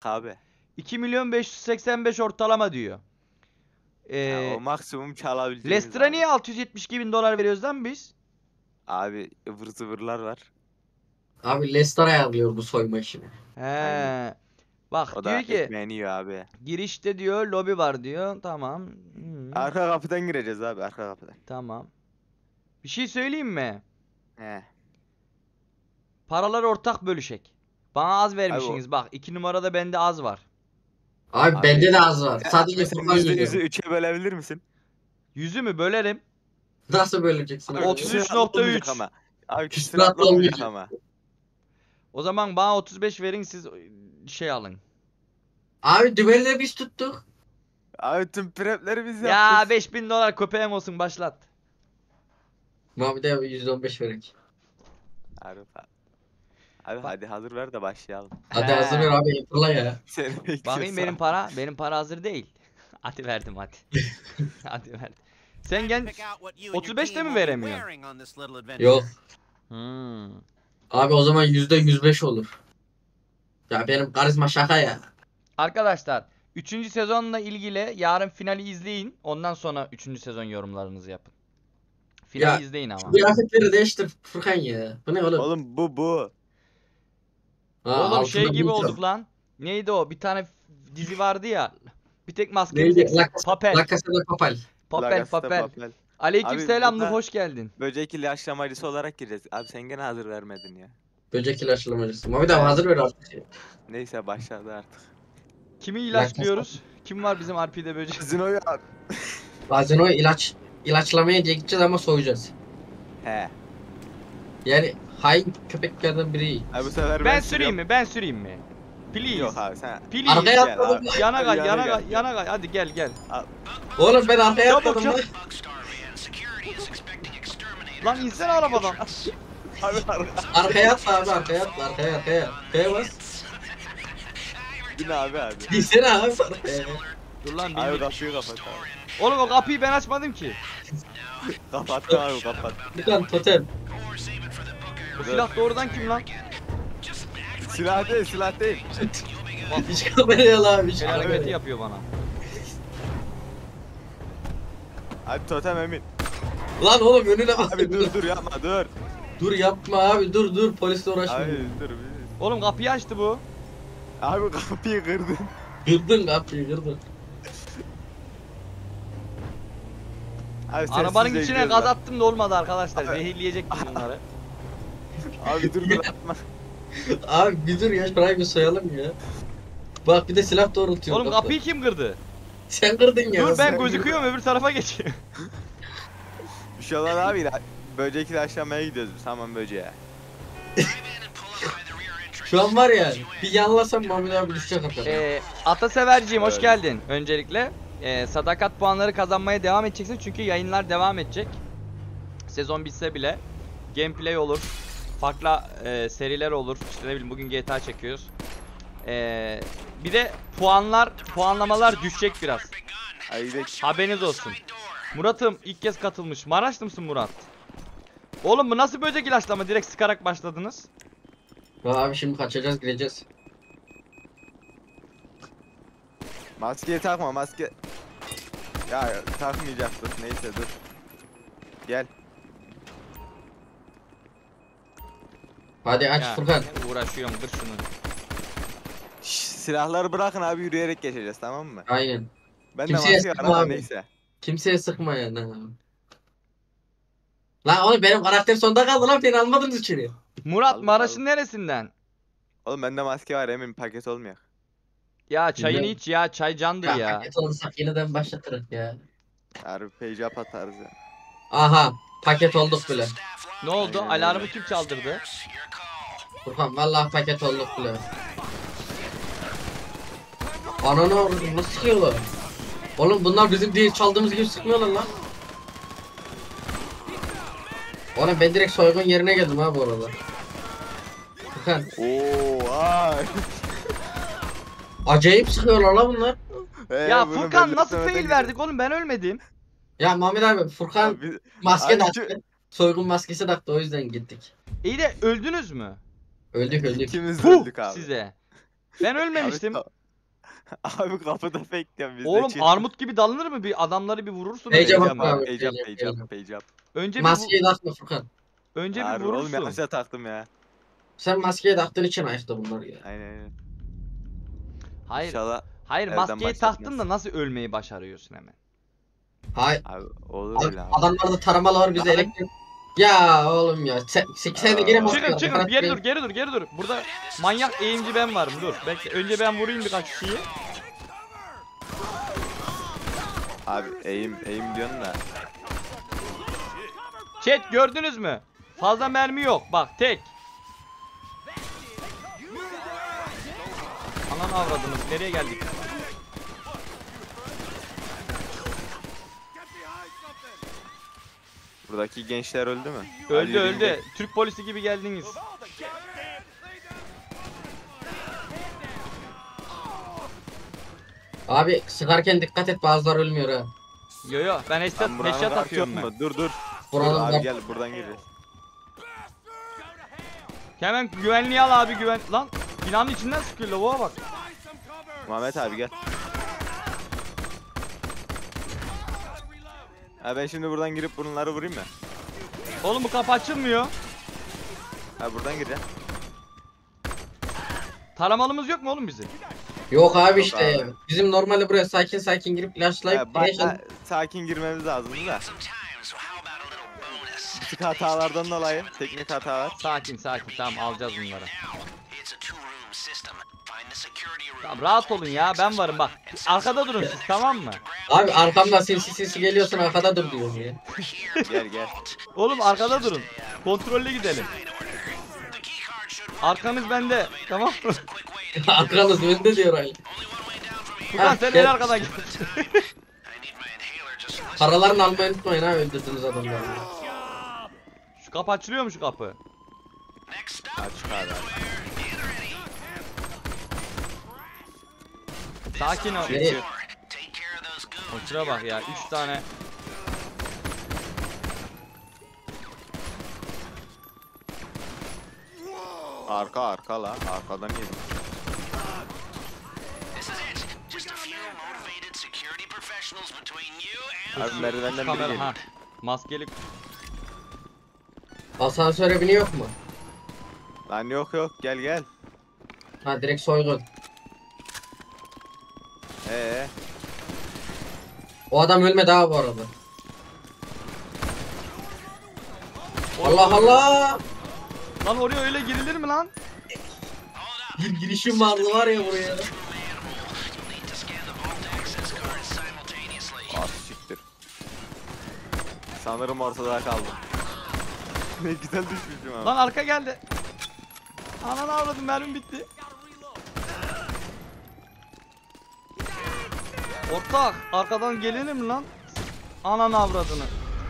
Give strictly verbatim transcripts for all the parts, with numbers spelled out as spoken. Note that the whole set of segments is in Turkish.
dakika abi. iki milyon beş yüz seksen beş ortalama diyor. Ee, Ya, o maksimum çalabileceğimiz. Leicester'a abi. niye altı yüz yetmiş iki bin dolar veriyoruz lan biz? Abi ıvır zıvırlar var. Abi Leicester ayarlıyor bu soyma işini. He. Aynen. Bak O diyor da ki ekmeğini yiyor abi. girişte diyor lobi var diyor. Tamam. Hmm, Arka kapıdan gireceğiz abi, arka kapıdan. tamam. Bir şey söyleyeyim mi? He. Paraları ortak bölüşek. Bana az Abi vermişsiniz. Bak iki numarada bende az var. Abi, Abi, bende de az var. Sen- Sadece mesela Furkan yüzde yiyor. yüzü üçe bölebilir misin? Yüzü mü bölerim? Nasıl böleceksin? Abi, abi? otuz üç küsuratlı nokta üç. olmayacak ama. Abi Küsuratlı küsuratlı olmayacak olmayacak. ama. O zaman bana otuz beş verin siz şey alın. Abi dümeni de biz tuttuk. Abi tüm prepleri biz Ya yaptık. beş bin dolar köpeğim olsun başlat. Abi de yüzde on beş verek. Abi, abi Bak- hadi hazır ver de başlayalım. Hadi He. hazır ver abi, yapıla ya. Seni bekliyoruz. Bakayım benim para. Benim para hazır değil. Hadi verdim hadi. Hadi verdim. Sen gel. otuz beşte mi veremiyorsun? Yok. Hmm. Abi o zaman yüzde yüz beş olur. Ya benim karizma şaka ya. Arkadaşlar üçüncü sezonla ilgili yarın finali izleyin. Ondan sonra üçüncü sezon yorumlarınızı yapın. Finali Ya, izleyin ama. Kıyafetleri değiştir Furkan ya. Bu ne oğlum? Oğlum bu bu. Ha, Oğlum altında şey gibi bir- olduk lan. Neydi o? Bir tane dizi vardı ya. Bir tek Neydi? maskemiz eksik. La Casa- Papel. La Casa de Papel. Papel Lagasta papel. papel. Aleyküm Abi selam burada- Nuh, hoş geldin. Böcek ilaçlamacısı olarak gireceğiz. Abi sen gene hazır vermedin ya. Böcek ilaçlamacısı. Mami de hazır ver artık. Neyse başladı artık. Kimi ilaçlıyoruz? Kim var bizim R P'de böcek? Zino'yu abi. Bazen o ilaç ilaçlamaya diye gideceğiz ama soyacağız. He. Yani hain köpeklerden biri. Abi bu sefer ben, Ben süreyim mi? Ben süreyim mi? Please. Yok abi sen. Please. Arkaya Gel atladım. abi. Yana kay, Yana yana gel. kay, yana kay. Hadi gel gel. Oğlum ben arkaya Çabuk, atladım lan. çabuk. Lan insene arabadan. Abi abi. Arkaya atla abi, arkaya atla, arkaya arkaya. Arkaya bas. Bin abi abi. Girsene abi arkaya. Dur lan Abi bilmiyorum. kapıyı kapat abi. Oğlum o kapıyı ben açmadım ki. Kapattım abi kapat. Furkan totem. Bu silah doğrudan kim lan? Silah değil silah değil. Hiç kameraya al abi, hiç El kameraya. hareketi yapıyor bana. Abi totem emin. Lan oğlum önüne bak. Abi dur dur yapma dur. Dur yapma abi, dur dur, polisle uğraşma. Abi dur. bir- Oğlum kapıyı açtı bu. Abi kapıyı kırdın. Kırdın kapıyı, kırdın. Abi Arabanın sessizce içine gidiyoruz gaz bak. attım da olmadı arkadaşlar. Abi- Zehirleyecektim bunları. Abi dur dur atma. Abi bir dur ya, şurayı bir soyalım ya. Bak bir de silah doğrultuyor. Oğlum kapı. kapıyı kim kırdı? Sen kırdın ya. Dur ben sen gözüküyorum öbür tarafa geçeyim. Bir şey olan abi ila- böcek ilaçlamaya gidiyoruz biz hamam böceğe. Şu an var ya, bir yanlasam Mahmut abi düşecek arkadan. Ee, Ataseverciğim hoş Evet. geldin öncelikle. Ee, sadakat puanları kazanmaya devam edeceksin çünkü yayınlar devam edecek. Sezon bitse bile gameplay olur. Farklı e, seriler olur. İşte ne bileyim bugün G T A çekiyoruz. Ee, bir de puanlar, puanlamalar düşecek biraz. Hadi gidelim. Haberiniz olsun. Murat'ım ilk kez katılmış. Maraşlı mısın Murat? Oğlum bu nasıl böcek ilaçlama? Direkt sıkarak başladınız. Ya abi şimdi kaçacağız, gideceğiz. Maskeyi takma maske. Ya takmayacaksın neyse dur. Gel. Hadi aç Ya, Furkan. ne uğraşıyorum dur şunu. Şş, silahları bırakın abi yürüyerek geçeceğiz tamam mı? Aynen. Ben Kimseye de maske var sıkma ama abi. neyse. Kimseye sıkma ya. Ne? Lan oğlum benim karakter sonda kaldı lan, beni almadınız içeri. Murat Aldım, Maraş'ın aldım. neresinden? Oğlum bende maske var emin paket olmuyor. Ya çayını Bilmiyorum. iç ya, çay candır Ya, ya. paket olursak yeniden başlatırız ya. Harbi page up atarız ya. Aha, paket olduk bile. Ne oldu? Aynen öyle. Alarmı kim çaldırdı? Furkan vallahi paket olduk bile. Ananı avradım, nasıl sıkıyorlar? Oğlum bunlar bizim değil çaldığımız gibi sıkmıyorlar lan. Oğlum ben direkt soygun yerine geldim ha bu arada. Furkan Oo ay. acayip sıkıyorlar lan bunlar. Ee, Ya bunu Furkan belli nasıl etmemeden fail verdik oğlum, ben ölmedim. Ya Muhammed abi Furkan Abi, maske abi taktı. kim- Soygun maskesi taktı, o yüzden gittik. İyi de öldünüz mü? Öldük öldük. İkimiz de Puh öldük abi. size. Ben ölmemiştim. Abi, abi kapıda fake diyorum biz de Oğlum chill. armut gibi dalınır mı? Bir adamları bir vurursun. Heyecan öyle. Page up bak abi, abi, page up, heyecan, page up, heyecan. page up. Önce bir vu- Maskeyi takma Furkan. önce bir Harbi oğlum vurursun. yanlışa taktım ya. Sen maskeyi taktığın için ayıktı bunlar ya. Aynen aynen. Hayır. İnşallah Hayır evden maskeyi başlatmaz. taktın da nasıl ölmeyi başarıyorsun hemen? Hayır. abi olur Abi, öyle abi. adamlarda taramalı var bize Lan- elektrik. Ya oğlum ya. Sen, sen, sen de gene Aa. maske Çıkın var. çıkın geri dur geri dur geri dur. Burada manyak eğimci ben varım dur. Bekle önce ben vurayım birkaç kişiyi. Abi eğim eğim diyorsun da. Chat gördünüz mü? Fazla mermi yok bak tek. Anan avradınız nereye geldik? Buradaki gençler öldü mü? Öldü Ali öldü. Yürüyünce- Türk polisi gibi geldiniz. Abi sıkarken dikkat et bazıları ölmüyor ha. Yo yo ben headshot, Lan buranın headshot rahat atıyorum yok ben. mu? Dur dur. Dur Buranın abi bak- gel buradan gireceğiz. Hemen güvenliği al abi güven. Lan binanın içinden sıkıyor lavuğa bak. Muhammed abi gel. Ha ben şimdi buradan girip bunları vurayım mı? Oğlum bu kapı açılmıyor. Ha buradan gireceğim. Taramalımız yok mu oğlum bizim? Yok abi Yok işte. abi. Bizim normalde buraya sakin sakin girip ilaçlayıp Ha, bak, ilaç- ha, sakin girmemiz lazım da. Küçük hatalardan dolayı teknik hatalar. Sakin sakin tamam alacağız bunları. Tamam rahat olun ya ben varım bak. Arkada durun siz tamam mı? Abi arkamda sinsi sinsi geliyorsun arkada dur diyorum ya. Gel gel. Oğlum arkada durun. Kontrollü gidelim. Arkanız bende tamam mı? Arkanız önde diyor Ali. Furkan Ha, sen gel. en arkadan git. Paralarını almayı unutmayın ha öldürdünüz adamları. Şu kapı açılıyor mu şu kapı? Açık abi. Sakin ol. Nereye? Şuraya bak ya üç tane. Arka arka la. Arkadan yedim. Abi merdivenden biri Kamera geliyor. ha. Maskeli. Asansöre biniyor mu? Lan yok yok gel gel. Ha direkt soygun. Ee O adam ölmedi ha bu arada. Allah Allah! Lan oraya öyle girilir mi lan? Bir girişim vardı var ya buraya. ah siktir. Sanırım ortada kaldım. Ne güzel düşmüşüm abi. Lan arka geldi. Ananı avradım mermim bitti. Ortak arkadan gelir mi lan? Ananı avradını.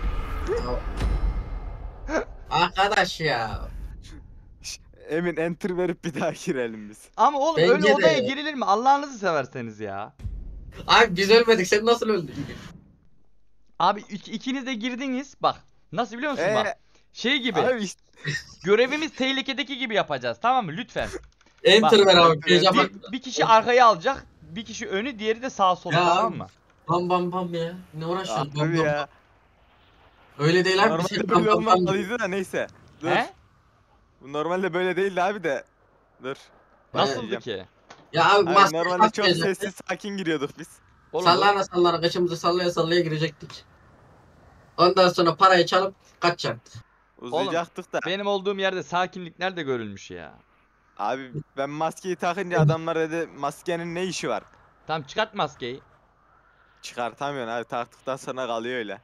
Arkadaş ya. Emin enter verip bir daha girelim biz. Ama oğlum Bence öyle de. odaya girilir mi? Allah'ınızı severseniz ya. Abi biz ölmedik sen nasıl öldün? Abi ik- ikiniz de girdiniz. Bak nasıl biliyor musun Ee, bak. Şey gibi. Abi işte Görevimiz tehlikedeki gibi yapacağız. Tamam mı? Lütfen. Enter Bak, ver abi. enter, Heyecan bak. Bir, bir kişi arkayı alacak. Bir kişi önü, diğeri de sağ sola Ya. tamam mı? Bam bam bam ya. Ne uğraşıyorsun? Bam, abi bam, ya. bam. Öyle değil abi. Normalde Sen böyle bam bam bam. olmalıydı da neyse. Dur. He? Bu normalde böyle değildi abi de. Dur. Nasıldı Diyeceğim. ki? Ya abi Abi maske normalde çok takmayacak. sessiz sakin giriyorduk biz. Oğlum, Sallana sallana kaşımızı sallaya sallaya girecektik. Ondan sonra parayı çalıp kaçacaktık. Uzayacaktık da. benim olduğum yerde sakinlik nerede görülmüş ya? Abi ben maskeyi takınca adamlar dedi maskenin ne işi var? Tamam çıkart maskeyi. Çıkartamıyorsun abi taktıktan sonra kalıyor öyle.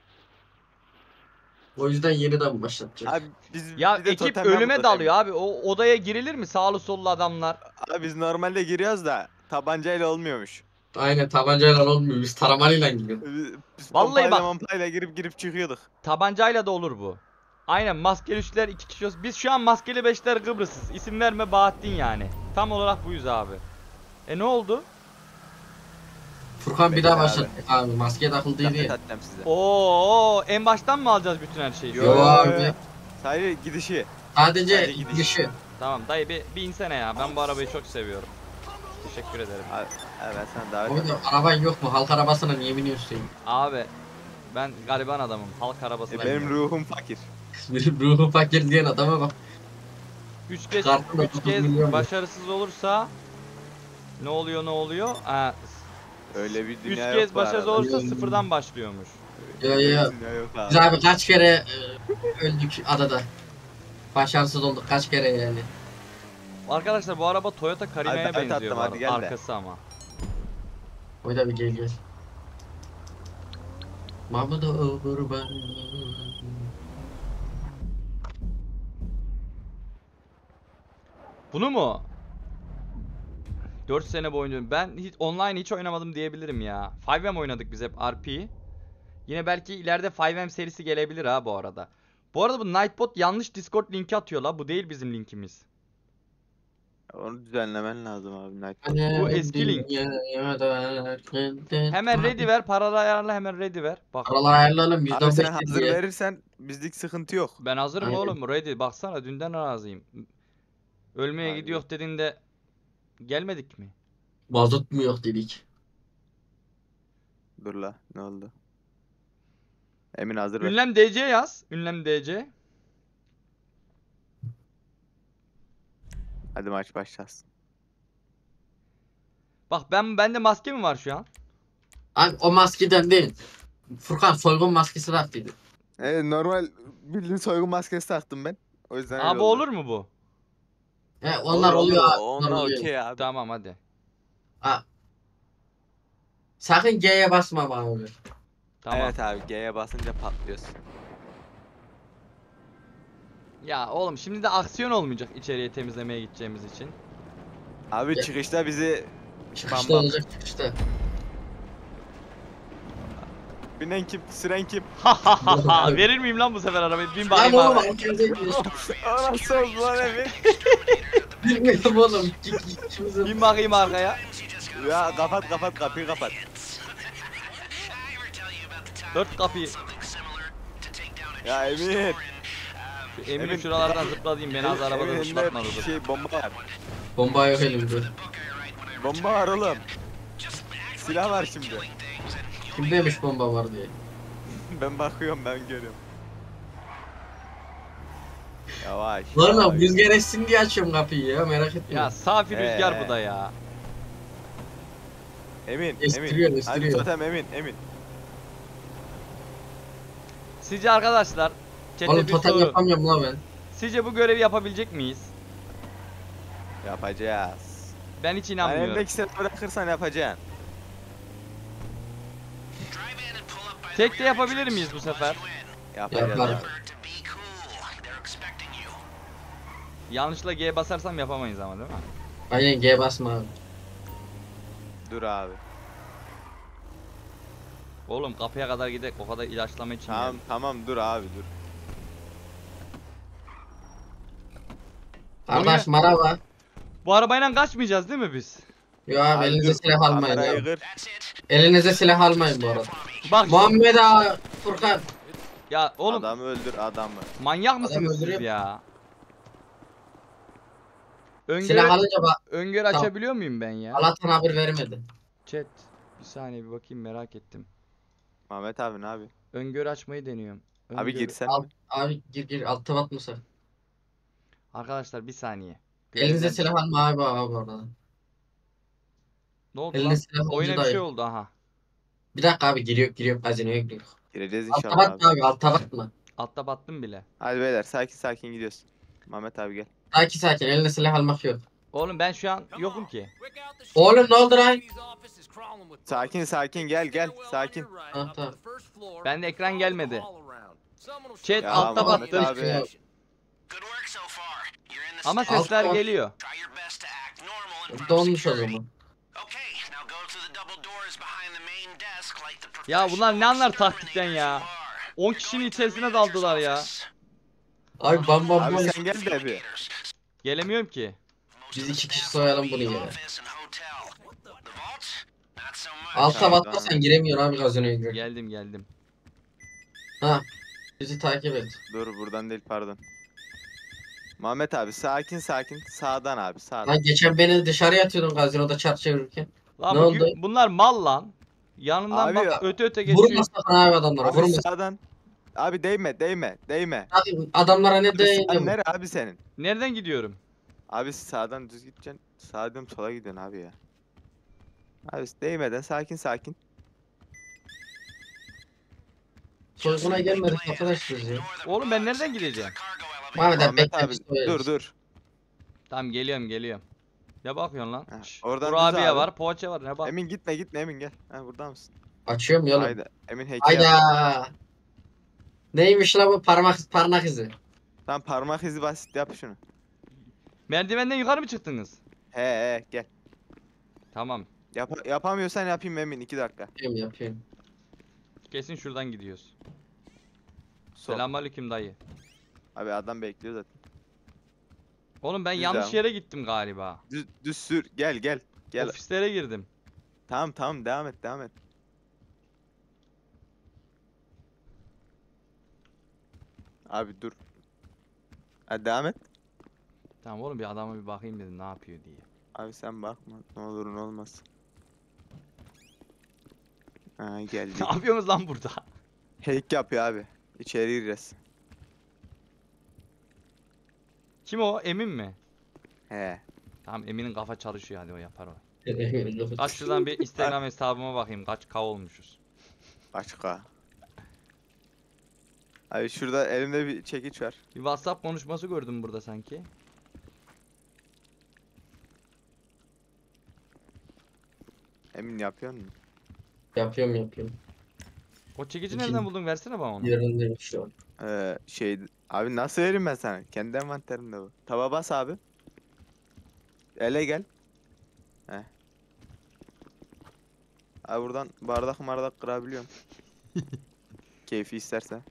O yüzden yeniden başlatacak. Abi biz Ya bir de ekip totemden ölüme bu dalıyor abi. O odaya girilir mi? Sağlı sollu adamlar. Abi biz normalde giriyoruz da tabancayla olmuyormuş. Aynen tabancayla olmuyor. Biz taramalıyla gidiyoruz. Biz, biz Vallahi pompayla bak. mompayla girip girip çıkıyorduk. Tabancayla da olur bu. Aynen maskeli üçler iki kişi olsun. Biz şu an maskeli beşler Kıbrıs'ız. İsim verme Bahattin yani. Tam olarak buyuz abi. E ne oldu? Furkan bir Bekle daha abi. başlattık abi. Maske takıldıydı Zahmet ya. atacağım size. Oo, en baştan mı alacağız bütün her şeyi? Yo abi. Sadece gidişi. Sadece Sadece gidiş. gidişi. Tamam dayı bir, bir insene ya. Ben bu arabayı çok seviyorum. Teşekkür ederim. Abi, evet sen davet Oğlum araban yok mu? Halk arabasına niye biniyorsun? Abi ben gariban adamım. Halk arabasına E, benim biniyorum. ruhum fakir. Benim ruhu fakir diyen adama bak. Üç kez, Kartı da üç dokuz kez milyon mu? başarısız olursa ne oluyor ne oluyor? Ha, Öyle bir üç dünya kez yok bu başarısız arada. olursa Hmm. sıfırdan başlıyormuş. Yo Öyle yo. bir dünya yok abi. Biz abi kaç kere e, öldük adada. Başarısız olduk kaç kere yani. Arkadaşlar bu araba Toyota Carina'ya Hadi, hadi benziyor tatlım, bu hadi arada. gel de. Arkası ama. O da bir gel gel. Mahmut kurban. Bunu mu? dört sene boyunca ben hiç online hiç oynamadım diyebilirim ya. beş M oynadık biz hep R P. Yine belki ileride beş M serisi gelebilir ha bu arada. Bu arada bu Nightbot yanlış Discord linki atıyor la. Bu değil bizim linkimiz. Onu düzenlemen lazım abi. Night. Bu eski link. Hemen ready ver, paralı ayarla, hemen ready ver. Bak Paralı ayarlayalım yüzde Abi on sen beş hazır diye. verirsen bizlik sıkıntı yok. ben hazırım Aynen. oğlum, ready. Baksana dünden razıyım. Ölmeye Harbi. gidiyor dediğinde gelmedik mi? Mazot mu yok dedik. Dur la ne oldu? Emin hazır ver. Ünlem D C yaz. Ünlem D C. Hadi maç başlasın. Bak ben bende maske mi var şu an? Abi o maskeden değil. Furkan soygun maskesi taktıydı. Evet normal bildiğin soygun maskesi taktım ben. O yüzden öyle Abi oldu. olur mu bu? He onlar Olur, oluyor olur. abi. Onlar Onlar oluyor. okey abi. Tamam hadi. Ha. Sakın G'ye basma abi. Tamam. Evet abi G'ye basınca patlıyorsun. Ya oğlum şimdi de aksiyon olmayacak içeriye temizlemeye gideceğimiz için. Abi Ya- çıkışta bizi Çıkışta Bam bam. olacak çıkışta. binen kim süren kim? Ha ha ha ha. Verir miyim lan bu sefer arabayı? Bin Lan bakayım oğlum abi. arkadaşlar gidiyorsun. O nasıl oldu lan Emin? Bilmiyorum oğlum. Git git şumuzu. Bin bakayım arkaya. Ya kapat kapat kapıyı kapat. Dört kapıyı. Ya Emin. Şu Emin Emin- şuralardan zıpladayım beni az arabada Emin zıplatmadı. elinde dur. şey bomba var. Bomba yok elimde. Bomba var oğlum. Silah var şimdi. Kimdeymiş bomba var diye. Ben bakıyorum ben görüyorum. Yavaş. Lan yavaş. rüzgar essin diye açıyorum kapıyı ya merak etme. Ya safi rüzgar Ee. bu da ya. Emin, Estiriyor, Emin. estiriyor. Hadi totem Emin, Emin. Sizce arkadaşlar chat'te Oğlum bir total soru. yapamıyorum lan ben. Sizce bu görevi yapabilecek miyiz? Yapacağız. Ben hiç Yani inanmıyorum. elindeki silahı bırakırsan yapacaksın. Tek de yapabilir miyiz bu sefer? Yapacağız Yapar. abi. Yanlışlıkla G basarsam yapamayız ama değil mi? Aynen G basma abi. Dur abi. Oğlum kapıya kadar gidek, o kadar ilaçlama için Tamam geldim. tamam dur abi dur. Kardeş merhaba. Bu arabayla kaçmayacağız değil mi biz? Yo abi Abi elinize dur, silah almayın kamerayı abi. kır. Elinize silah almayın bu arada. Bak Muhammed ağa Furkan. ya oğlum Adamı öldür adamı. manyak mısınız siz öldürüyor. ya? Öngörü, Silah alınca bak öngörü Tamam. açabiliyor muyum ben ya? Allah'tan haber vermedi. Chat bir saniye bir bakayım, merak ettim. Mehmet abi ne abi? Öngörü açmayı deniyorum. Abi Öngörü- girsen Al, mi? abi gir gir alt tabat mısın? Arkadaşlar bir saniye. Elinize Görevden- silah alma abi abi orada. Ne oldu eline lan? silah olunca Oyuna bir da şey iyi. oldu aha. Bir dakika abi giriyor giriyor gazinoya giriyor. Gireceğiz Alt inşallah tabat abi. mı abi alt tabat mı? Altta battım bile. Hadi beyler sakin sakin gidiyoruz. Mehmet abi gel. Sakin sakin eline silah almak yok. Oğlum ben şu an yokum ki. Oğlum ne oldu lan? Sakin sakin gel gel sakin. Ha, tamam. Bende ekran gelmedi. Chat Ya altta Mehmet battı. abi. Ama sesler Altta- geliyor. Donmuş o zaman. Ya bunlar ne anlar taktikten ya? on kişinin içerisine daldılar ya. Abi bam bam bam. Abi sen gel de bir. Gelemiyorum ki. Biz iki kişi soyalım bunu ya. Tamam, Alt tabat tamam. sen giremiyorsun abi gazinoya giriyor. Geldim geldim. Ha. Bizi takip et. Dur buradan değil pardon. Muhammed abi sakin sakin. Sağdan abi sağdan. Lan geçen beni dışarıya atıyordun gazinoda çark çevirirken. Lan Ne bu oldu? gü- bunlar mal lan. Yanından Abi bak ya, öte öte geçiyor. Vurmasın abi adamlara. Abi Vurmasın. sağdan. Abi değme değme değme. Hadi adamlara ne Abi sağ değindi? nere abi senin? Nereden gidiyorum? Abi sağdan düz gideceksin. Sağa diyorum sola gidiyorsun abi ya. Abi değmeden sakin sakin. Soyguna gelmedik arkadaşlar ya. Oğlum ben nereden gideceğim? Muhammed abi Muhammed bekle. abi biz koyarız. dur dur. Tamam geliyorum geliyorum. Ne bakıyorsun lan? Ha, Şşş, oradan düz kurabiye abi. var, poğaça var. Ne bak? Emin gitme gitme Emin gel. Ha burada mısın? Açıyorum ya oğlum. Hayda. Emin heykel yap. Hayda. Neymiş la bu parmak parmak izi? Tamam parmak izi basit yap şunu. Merdivenden yukarı mı çıktınız? He he gel. Tamam. Yap yapamıyorsan yapayım Emin iki dakika. Yapıyorum yapıyorum. Kesin şuradan gidiyoruz. Sol. Selamünaleyküm dayı. Abi adam bekliyor zaten. Oğlum ben Düz yanlış abi. yere gittim galiba. Düz, düz sür gel gel. Gel. Ofislere girdim. Tamam tamam devam et devam et. Abi dur. Hadi devam et. Tamam oğlum bir adama bir bakayım dedim ne yapıyor diye. Abi sen bakma. Ne olur ne olmaz. Ha geldi. Ne yapıyorsunuz lan burada? Hack yapıyor abi. İçeri gireceğiz. Kim o? Emin mi? He. Tamam Emin'in kafa çalışıyor hadi o yapar o. Kaç şuradan bir Instagram hesabıma bakayım kaç K olmuşuz. Başka. Abi şurada elimde bir çekiç var. Bir WhatsApp konuşması gördüm burada sanki. Emin yapıyor musun? Yapıyorum yapıyorum. O çekici İki- nereden buldun versene bana onu. Yerindeyim şu an. Ee, şey abi nasıl vereyim ben sana? Kendi envanterimde bu. Taba bas abi. Ele gel. Heh. Abi buradan bardak mardak kırabiliyorum. Keyfi istersen.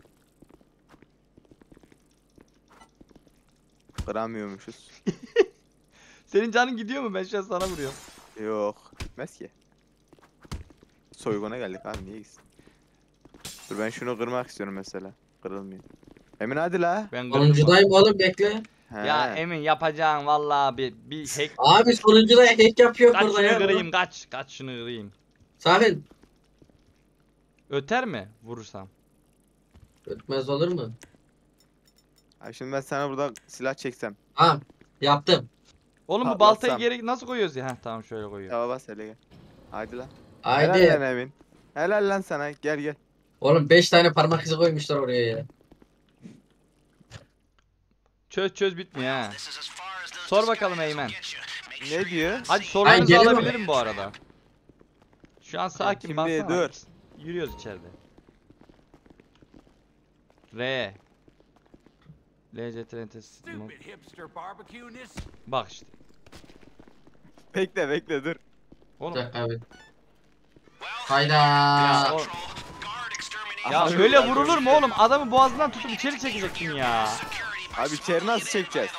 Kıramıyormuşuz. Senin canın gidiyor mu? Ben şu an sana vuruyorum. Yok. Gitmez ki. Soyguna geldik abi niye gitsin? Dur ben şunu kırmak istiyorum mesela. Kırılmıyor. Emin hadi la. Ben kırdım. Sonuncudayım oğlum bekle. He. Ya Emin yapacağın vallahi bir bir hack. Abi sonuncuda hack yapıyor Kaç burada şunu ya. kırayım kaç. Kaç şunu kırayım. Sakin. Öter mi vurursam? Ötmez olur mu? Abi şimdi ben sana burada silah çeksem. Ha yaptım. Oğlum bu Patlatsam. baltayı geri nasıl koyuyoruz ya? Heh, tamam şöyle koyuyorum. Taba bas hele gel. Hadi lan. Helal Haydi. lan Emin. Helal lan sana. Gel gel. Oğlum beş tane parmak izi koymuşlar oraya ya. Çöz çöz bitmiyor ha. Sor bakalım Eymen. Ne diyor? Hadi sorularınızı gelemem. alabilirim bu arada. Şu an sakin Şimdi baksana. dur. Yürüyoruz içeride. R. L C T N T S. Stupid hipster barbecue-ness. Bak işte. Bekle bekle dur. Bir Oğlum. dakika abi. Hayda. Ya, oğlum. Ya Abi, öyle abi, vurulur mu oğlum? Adamı boğazından tutup içeri çekecektin ya. Abi içeri nasıl çekeceğiz?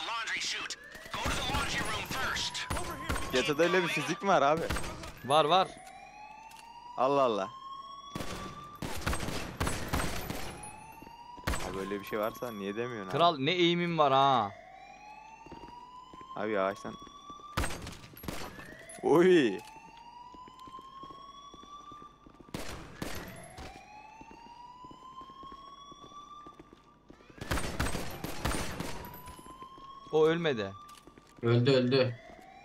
G T A'da öyle bir fizik mi var abi? Var var. Allah Allah. Abi öyle bir şey varsa niye demiyorsun abi? Kral ne eğimim var ha. Abi yavaştan. Oy. O ölmedi. Öldü öldü.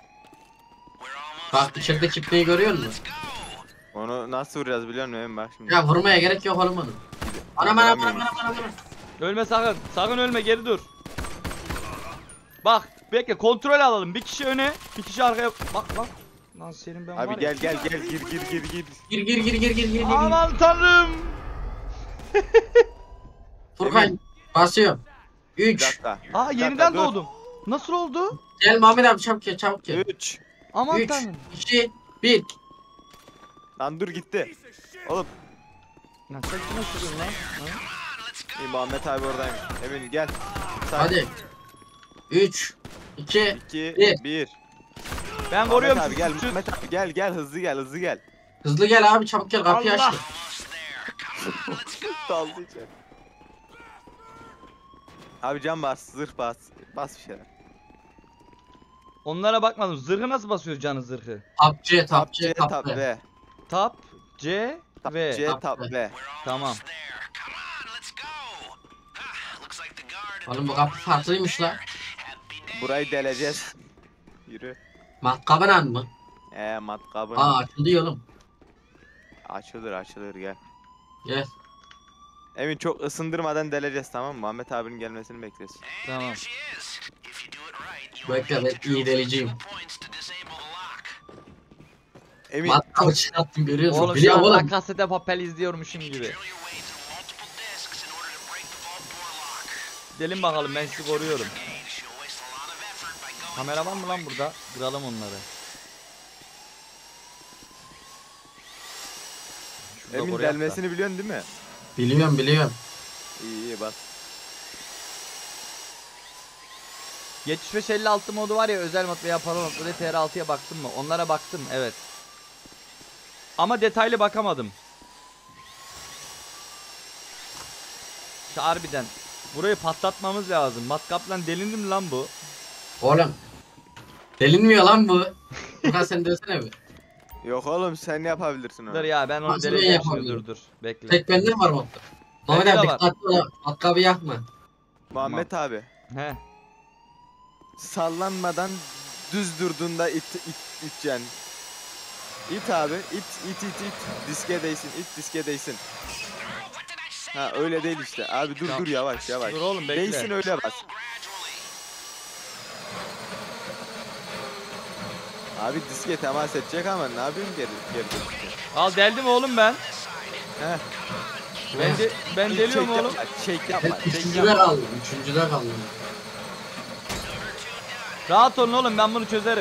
Bak içeride çiftliği görüyor musun? Onu nasıl vuracağız biliyor musun Emin bak şimdi. Ya vurmaya gerek yok oğlum onu. Anam anam anam anam anam. anam. Ölme sakın. Sakın ölme geri dur. Bak bekle kontrol alalım. Bir kişi öne, bir kişi arkaya. Bak bak. Lan senin ben var Abi ya. gel gel gel gir gir gir gir. Gir gir gir gir gir gir gir. Aman tanrım. Furkan basıyorum. Bir üç. dakika. Aa Bir dakika, yeniden dur. doğdum. Nasıl oldu? Gel Muhammed abi çabuk gel çabuk gel. üç. Aman üç, tanrım. iki, bir. Lan dur gitti. Oğlum. Lan sen kime sürüyorsun lan? Ha? İyi Muhammed abi oradaymış. Emin gel. Say. Hadi. üç, iki, iki, bir. bir. Ben koruyorum Muhammed abi sizi. gel. Süt. Muhammed abi gel gel hızlı gel hızlı gel. hızlı gel abi çabuk gel kapıyı Allah. açtı. Daldı içeri. Abi can bas, zırh bas. Bas bir şeyler. Onlara bakmadım. Zırhı nasıl basıyoruz canı zırhı? Tap C, Tap tap C, C, tap tap B. V. Tap C Tap V. C, Tap tap V. V. Tamam. Oğlum bu kapı farklıymış lan. Burayı deleceğiz. Yürü. Matkabıla mı? Eee matkabın. Aa açıldı oğlum. Açılır açılır gel. Gel. Emin çok ısındırmadan deleceğiz tamam mı? Muhammed abinin gelmesini bekliyoruz. Tamam. Bekle ben iyi deliciyim. Emin Matkabı çıkarttım görüyor musun? Oğlum şu Biliyorum an La oğlum. Casa de Papel izliyormuşum gibi. Gelin bakalım ben sizi koruyorum. Kamera var mı lan burada? Kıralım onları. Şurada Emin koruyak da. delmesini biliyorsun değil mi? Biliyorum biliyorum. İyi iyi bak. yetmiş beş elli altı modu var ya, özel mod veya para mod ve T R altıya baktın mı? Onlara baktım evet. Ama detaylı bakamadım. İşte harbiden burayı patlatmamız lazım. Matkapla delindi mi lan bu? Oğlum. Delinmiyor lan bu. Furkan sen desene bir. Yok oğlum sen yapabilirsin onu. Dur ya ben onu Nasıl ben deleceğim şimdi, yapabilirim? dur dur bekle. Tek bende mi var modda? Bende Mehmet de abi var. dikkatli ol. Matkabı yakma. Muhammed abi. He. Sallanmadan düz durduğunda it it iteceksin. İt abi, it it it it. Diske değsin, it diske değsin. Ha öyle değil işte. Abi dur Tamam. dur yavaş yavaş. Dur oğlum, bekle. Değsin öyle bas. Abi diske temas edecek ama ne yapayım geri geri dönüşte. Al deldim oğlum ben. Heh. Ben de, ben Hiç deliyorum shake oğlum. yapma, Shake Ben yapma, shake üçüncüde yapma. kaldım. Üçüncüde kaldım. Rahat olun oğlum, ben bunu çözerim.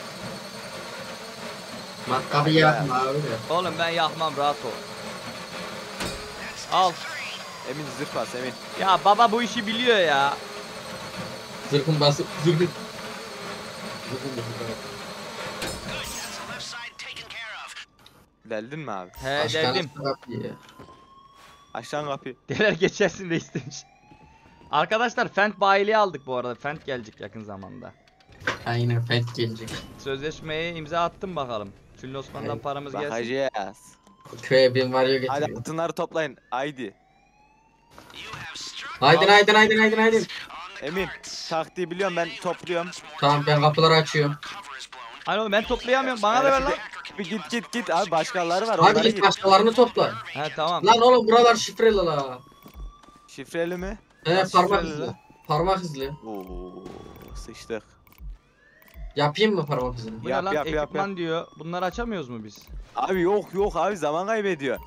Matkabı yakma abi de. Oğlum ben yakmam, rahat ol. Al. Emin zırh bas Emin. Ya baba bu işi biliyor ya. Zırhın basıp zırhın. Zırhın basıp. Deldin mi abi? He Başkan deldim. kapıyı. Aç lan kapıyı. Deler geçersin de istemiş. Arkadaşlar Fent bayiliği aldık bu arada. Fent gelecek yakın zamanda. Aynen fet gelecek. Sözleşmeye imza attım bakalım. Süllü Osman'dan Evet, paramız gelsin. Bakacağız. Köye bin varyo Hadi getiriyor. altınları toplayın. Haydi. Haydin haydin haydin haydin haydin. Emin taktiği biliyorum ben topluyorum. Tamam ben kapıları açıyorum. Hani oğlum ben toplayamıyorum. Bana da ver lan. Bir git git git abi başkaları var Hadi onlara git git. başkalarını topla. He tamam. Lan oğlum buralar şifreli la. Şifreli mi? He Nasıl parmak şifreli izli. lan? Parmak izli. Oo sıçtık. Yapayım mı parmak izini? Bu Yap, ne lan? yap, yap, Ekipman diyor. Bunları açamıyoruz mu biz? Abi yok yok abi zaman kaybediyor.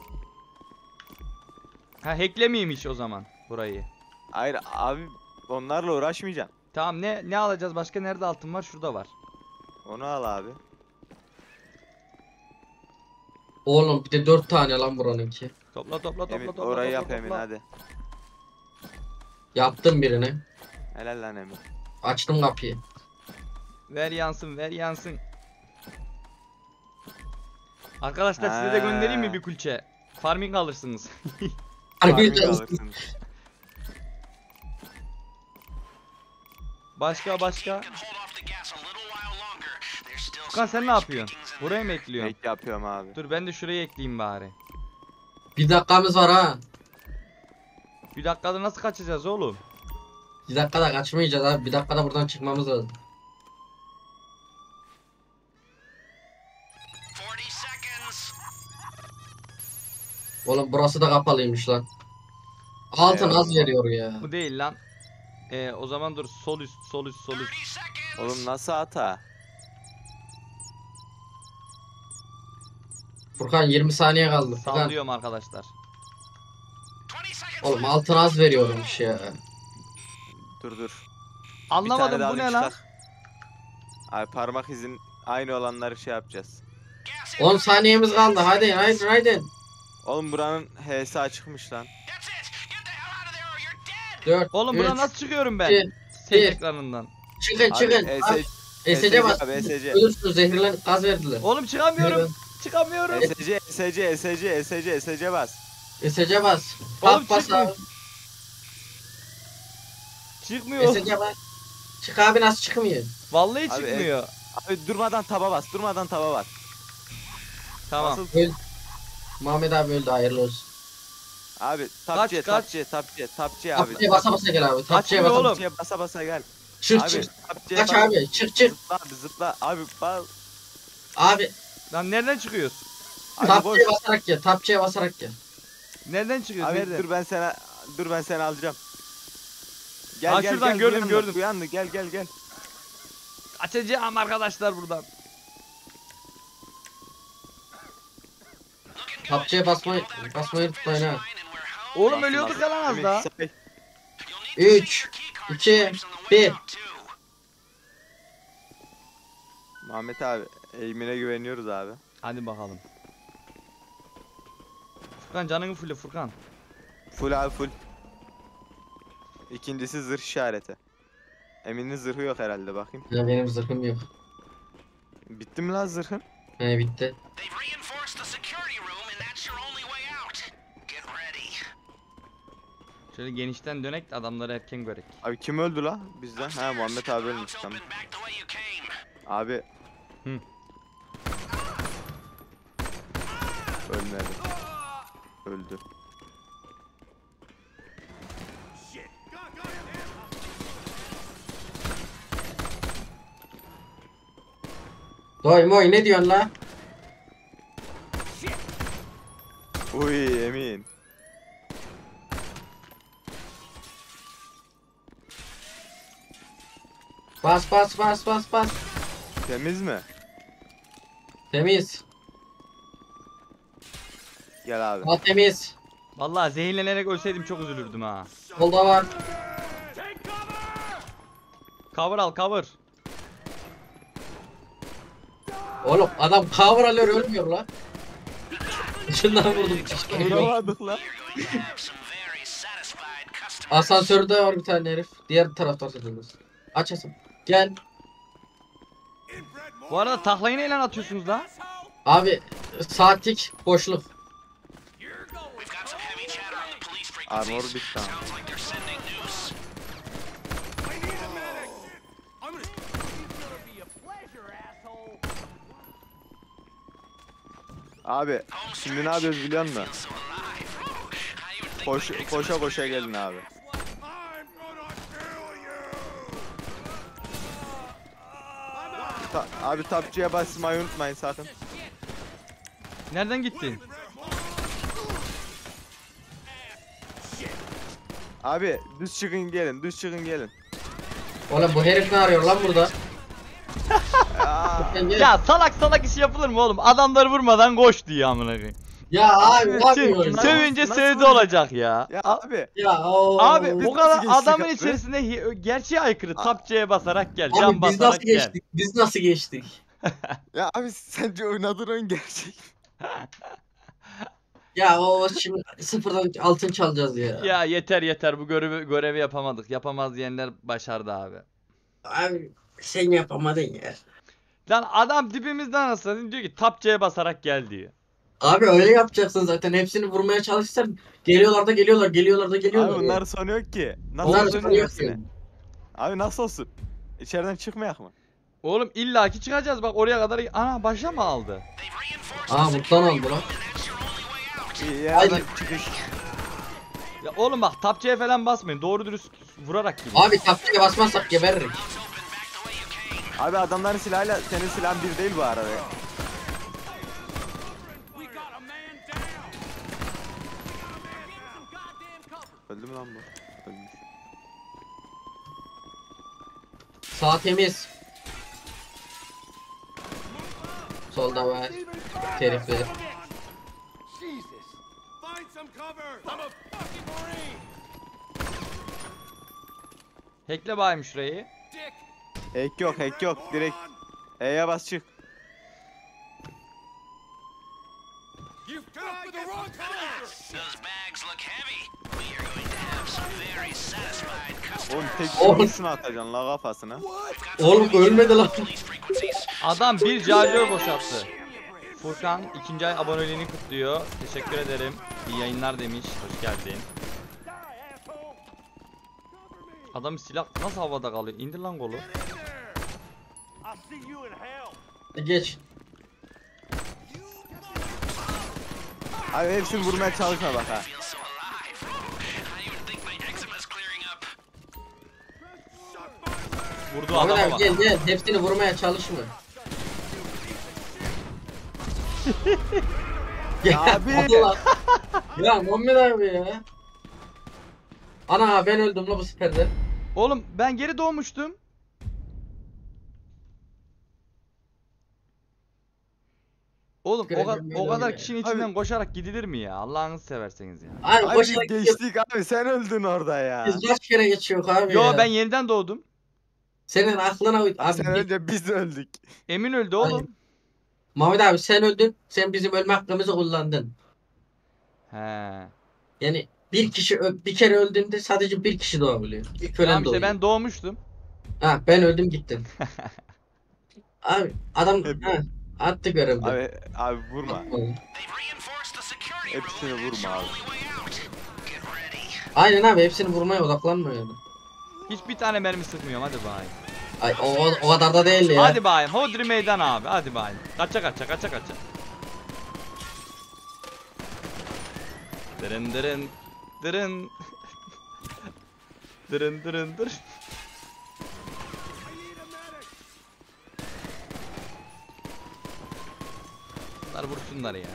Ha hacklemeyeyim hiç o zaman burayı. Hayır abi onlarla uğraşmayacağım. Tamam, ne ne alacağız başka? Nerede altın var? Şurada var. Onu al abi. Oğlum bir de dört tane lan buranınki. Topla topla topla Emin topla. orayı topla, yap Emin topla. hadi. Yaptım birini. Helal lan Emin. Açtım kapıyı. Ver yansın, ver yansın. Arkadaşlar size de göndereyim mi Ha. bir külçe? Farming alırsınız. Harbi Farming de- alırsınız. Başka başka. Furkan sen ne yapıyorsun? Buraya mı ekliyorsun? Ek yapıyorum abi. Dur ben de şuraya ekleyeyim bari. Bir dakikamız var ha. Bir dakikada nasıl kaçacağız oğlum? Bir dakikada kaçmayacağız abi. Bir dakikada buradan çıkmamız lazım. Oğlum burası da kapalıymış lan. Altın Eyvallah. az veriyor ya. Bu değil lan. Ee, o zaman dur, sol üst sol üst sol üst. Oğlum nasıl hata? Furkan yirmi saniye kaldı. Furkan. Sallıyorum arkadaşlar. Oğlum altın az veriyormuş ya. Dur dur. Bir Anlamadım tane daha bu ne alayım, lan? çıkar. Abi parmak izin aynı olanları şey yapacağız. on saniyemiz kaldı. Hadi hadi hadi. Oğlum buranın H'si açıkmış lan. dört. Oğlum üç, buradan nasıl çıkıyorum ben? iki, Ses bir. ekranından. Çıkın Abi çıkın. E Abi, S- E S C bas. abi, E S C. Ölürsün zehirlen gaz verdiler. Oğlum çıkamıyorum. Çıkamıyorum. E S C, E S C, E S C, E S C, E S C bas. E S C bas. Oğlum Bas bas çıkmıyor. abi. Çıkmıyor. S C bas. Çık abi, nasıl çıkmıyor? Vallahi Abi, çıkmıyor. Abi durmadan taba bas. Durmadan taba bas. Tamam. Nasıl? Öl. Muhammed abi öldü, hayırlı olsun. Abi tapçıya kaç. tapçıya tapçıya tapçıya abi. Tapçıya basa basa gel abi. Tapçıya Kaçmıyor basa oğlum. basa. Tapçıya basa basa gel. Çık Abi çık. tapçıya Kaç bas. abi, çık çık. Zıpla abi zıpla. Abi bas. Abi Lan nereden çıkıyoruz? Abi boş. tapçıya basarak gel. Tapçıya basarak gel. Nereden çıkıyoruz? Abi Nereden? dur ben sana dur ben seni alacağım. Gel Ha, gel şuradan gel. gördüm, uyandı, gördüm. Uyandı gel gel gel. Açacağım arkadaşlar buradan. Tapçıya basmayı basmayı unutmayın ha. Oğlum ölüyorduk ya lan az Emin, daha. say. üç iki bir. Muhammed abi eğimine güveniyoruz abi. Hadi bakalım. Furkan canını fulle Furkan. Full abi full. İkincisi zırh işareti. Emin'in zırhı yok herhalde bakayım. Ya benim zırhım yok. Bitti mi lan zırhın? He bitti. They've reinforced the security room, and that's your only way out. Get ready. Şöyle genişten dönek de adamları erken görek. Abi kim öldü la bizden? Ha Muhammed abi ölmüş tamam. Open back the way you came. Abi. Hı. Ölmedi. Öldü. Doy moy ne diyorsun la? Uy Emin. Bas bas bas bas bas. Temiz mi? Temiz. Gel abi. Ha temiz. Vallahi zehirlenerek ölseydim çok üzülürdüm ha. Solda var. Cover al cover. Oğlum adam cover alıyor, ölmüyor la. Şundan vurdum. Vuramadık lan. Going to have some very satisfied customers. Asansörde var bir tane herif. Diğer tarafta satılır. Aç Hasan. Gel. Bu arada taklayı neyle atıyorsunuz la? Abi saatlik boşluk. We've got some heavy chatter on the police Armor frequencies. bitti tamam. Sounds like they're sending news. Abi şimdi ne yapıyoruz biliyor musun? So alive. I even think Koş, my victim koşa is koşa figured gelin out. abi. Ta abi tapçıya basmayı unutmayın sakın. Nereden gittin? Abi düz çıkın gelin, düz çıkın gelin. Oğlum bu herif ne arıyor lan burada? Aa, Gel, gel. Ya salak salak iş yapılır mı oğlum? Adamları vurmadan koş diyor amına koyayım. Ya abi ne Sö- yapıyorsun? Nasıl- Sövünce nasıl sövde vuracak? olacak ya. ya A- abi. Ya o. Abi Biz o kadar nasıl geçtik adamın abi? içerisinde hi- gerçeğe aykırı tapçaya basarak gel, Abi can biz basarak nasıl gel. geçtik? Biz nasıl geçtik? Ya abi sence oynadığın oyun gerçek. Ya o şimdi sıfırdan altın çalacağız ya. Ya yeter yeter bu görevi görevi yapamadık. Yapamaz diyenler başardı abi. Abi sen yapamadın ya. Lan adam dibimizden anasını diyor ki tapçaya basarak gel diyor. Abi öyle yapacaksın zaten. Hepsini vurmaya çalışsan geliyorlar da geliyorlar, geliyorlar da geliyorlar. Abi bunlar sonu yok ki. Nasıl Onlar olsun sonu yok hepsini? ki. Abi nasıl olsun? İçeriden çıkmayak mı? Oğlum illaki çıkacağız bak oraya kadar. Ana başa mı aldı? They've reinforced Aa the mutlan security oldu lan. room, and that's your only way out. İyi ya Haydi. ben çıkış. Ya oğlum bak tapçaya falan basmayın. Doğru dürüst vurarak gidin. Abi tapçaya basmazsak geberirik. Open back the way you came. Abi adamların silahıyla senin silahın bir değil bu arada. ya. Öldü mü lan bu? Ölmüş. Sağ temiz. Solda var. Herifler. Jesus! Find some cover! I'm a fucking Marine! Hackle bayım şurayı. Hack yok hack yok direkt E'ye bas çık. You got with the wrong cover! Those bags look heavy. We are going to have some very satisfied customers. Oğlum tek Oğlum. kafasına atacaksın la kafasına. Oğlum ölmedi lan. Police frequencies. Adam bir charger boşalttı. Furkan ikinci ay aboneliğini kutluyor. Teşekkür ederim. İyi yayınlar demiş. Hoş geldin. Adam silah nasıl havada kalıyor? İndir lan kolu. I'll see you in hell. Geç. Abi hepsini vurmaya çalışma bak ha. Feel so alive. I even think my eczema's clearing up. Vurdu Muhammed adama abi bak. gel gel. Hepsini vurmaya çalışma. Ya Abi. Allah. Ya Muhammed abi ya. Ana ben öldüm la bu sefer de. Oğlum ben geri doğmuştum. Oğlum o, Görev ka- görmeyi o kadar öyle. kişinin içinden koşarak gidilir mi ya? Allah'ınızı severseniz ya. Abi Abi koşarak biz gidiyor. geçtik abi sen öldün orada ya. Biz kaç kere geçiyor abi Yo ya. ben yeniden doğdum. Senin aklına uy... Abi Sen bir- önce biz öldük. Emin öldü oğlum. Aynen. Muhammed abi sen öldün. Sen bizim ölme hakkımızı kullandın. He. Yani bir kişi ö- bir kere öldüğünde sadece bir kişi doğabiliyor. İlk ölen Tamam işte doğuyor. ben doğmuştum. Ha ben öldüm gittim. Abi adam Hep- ha, attı görevde. Abi abi vurma. They've reinforced the security room. Hepsini It's vurma your abi. only way out. Get ready. Aynen abi hepsini vurmaya odaklanmıyordu. Hiçbir tane mermi sıkmıyorum hadi bayım. Ay o, o, o kadar da değil ya. Hadi bayım. Hodri meydan abi. Hadi bayım. Kaça kaça kaça kaça. Dırın dırın. Dırın. Dırın dırın dırın. Bunlar vursunlar ya.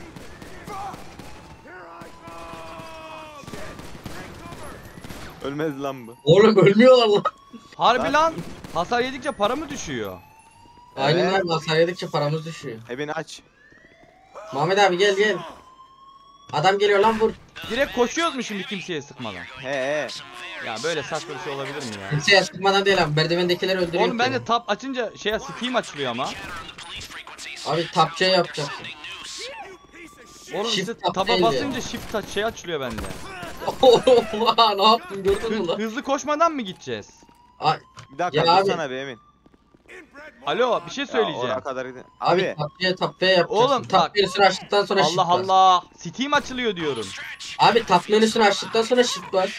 Ölmez lan bu. Oğlum ölmüyorlar lan. Harbi Lan. lan. Hasar yedikçe para mı düşüyor? Aynen Evet. abi hasar yedikçe paramız düşüyor. Evini aç. Muhammed abi gel gel. Adam geliyor lan vur. Direkt koşuyoruz mu şimdi kimseye sıkmadan? He he. Ya böyle saçma bir şey olabilir mi ya? Kimseye sıkmadan değil abi merdivendekileri öldürüyor. Oğlum ben de tab açınca şeye Steam açılıyor ama. Abi tapçı yapacak. Oğlum Shift işte tab taba değil ya. basınca shift touch şey açılıyor bende. Oha ne yaptın gördün mü Hı- lan? hızlı koşmadan mı gideceğiz? Ay, Bir dakika Ya abi. dursana bir Emin. Alo bir şey Ya söyleyeceğim. oraya kadar gidin. abi, Abi. tapçıya tapçıya yapacaksın. Oğlum Tap bak. menüsünü açtıktan sonra shift Allah var. Allah. Steam açılıyor diyorum. Abi tap menüsünü açtıktan sonra shift var.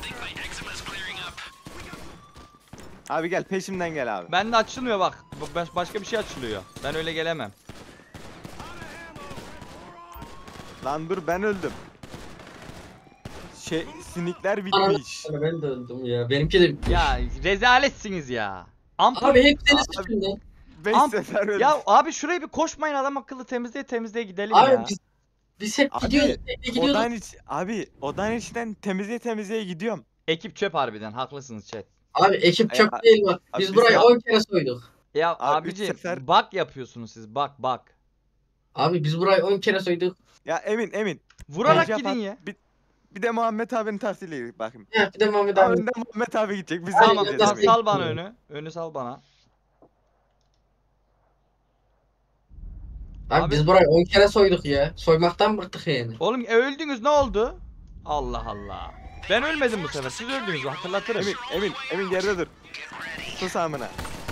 Abi gel peşimden gel abi. Bende açılmıyor bak. Bu- baş- Başka bir şey açılıyor. Ben öyle gelemem. Lan dur ben öldüm. Şey sinikler Ananı bitmiş. ben de öldüm ya. Benimki de bitmiş. Ya rezaletsiniz ya. Ampul. Abi hepsini Abi. sıçtın lan. Beş Am- sefer öldüm. Ya abi şurayı bir koşmayın adam akıllı temizleye temizleye gidelim Abi ya. biz, biz hep Abi, gidiyoruz. Hep gidiyoruz. Odan iç abi odan içten temizliğe temizliğe gidiyorum. Ekip çöp harbiden haklısınız chat. Abi ekip Ya, çok değil bak. abi Biz biz burayı ya- on kere soyduk. Ya Abi üç abiciğim sefer- bak yapıyorsunuz siz bak bak. Abi biz burayı on kere soyduk. Ya Emin Emin. Vurarak Bence gidin pat- ya. Bir, bir de Muhammed abinin tahsiliyle gidip bakayım. Ha bir de Muhammed Abi. abi. Önden Muhammed abi gidecek. Biz Tamam Aynen, tamam Emin. sal bana önü. Önü sal bana. Abi, Abi- biz burayı on kere soyduk ya. Soymaktan bıktık yani. Oğlum e, öldünüz ne oldu? Allah Allah. Ben ölmedim bu sefer. Siz öldünüz hatırlatırım. Emin Emin Emin geride dur. Sus amına.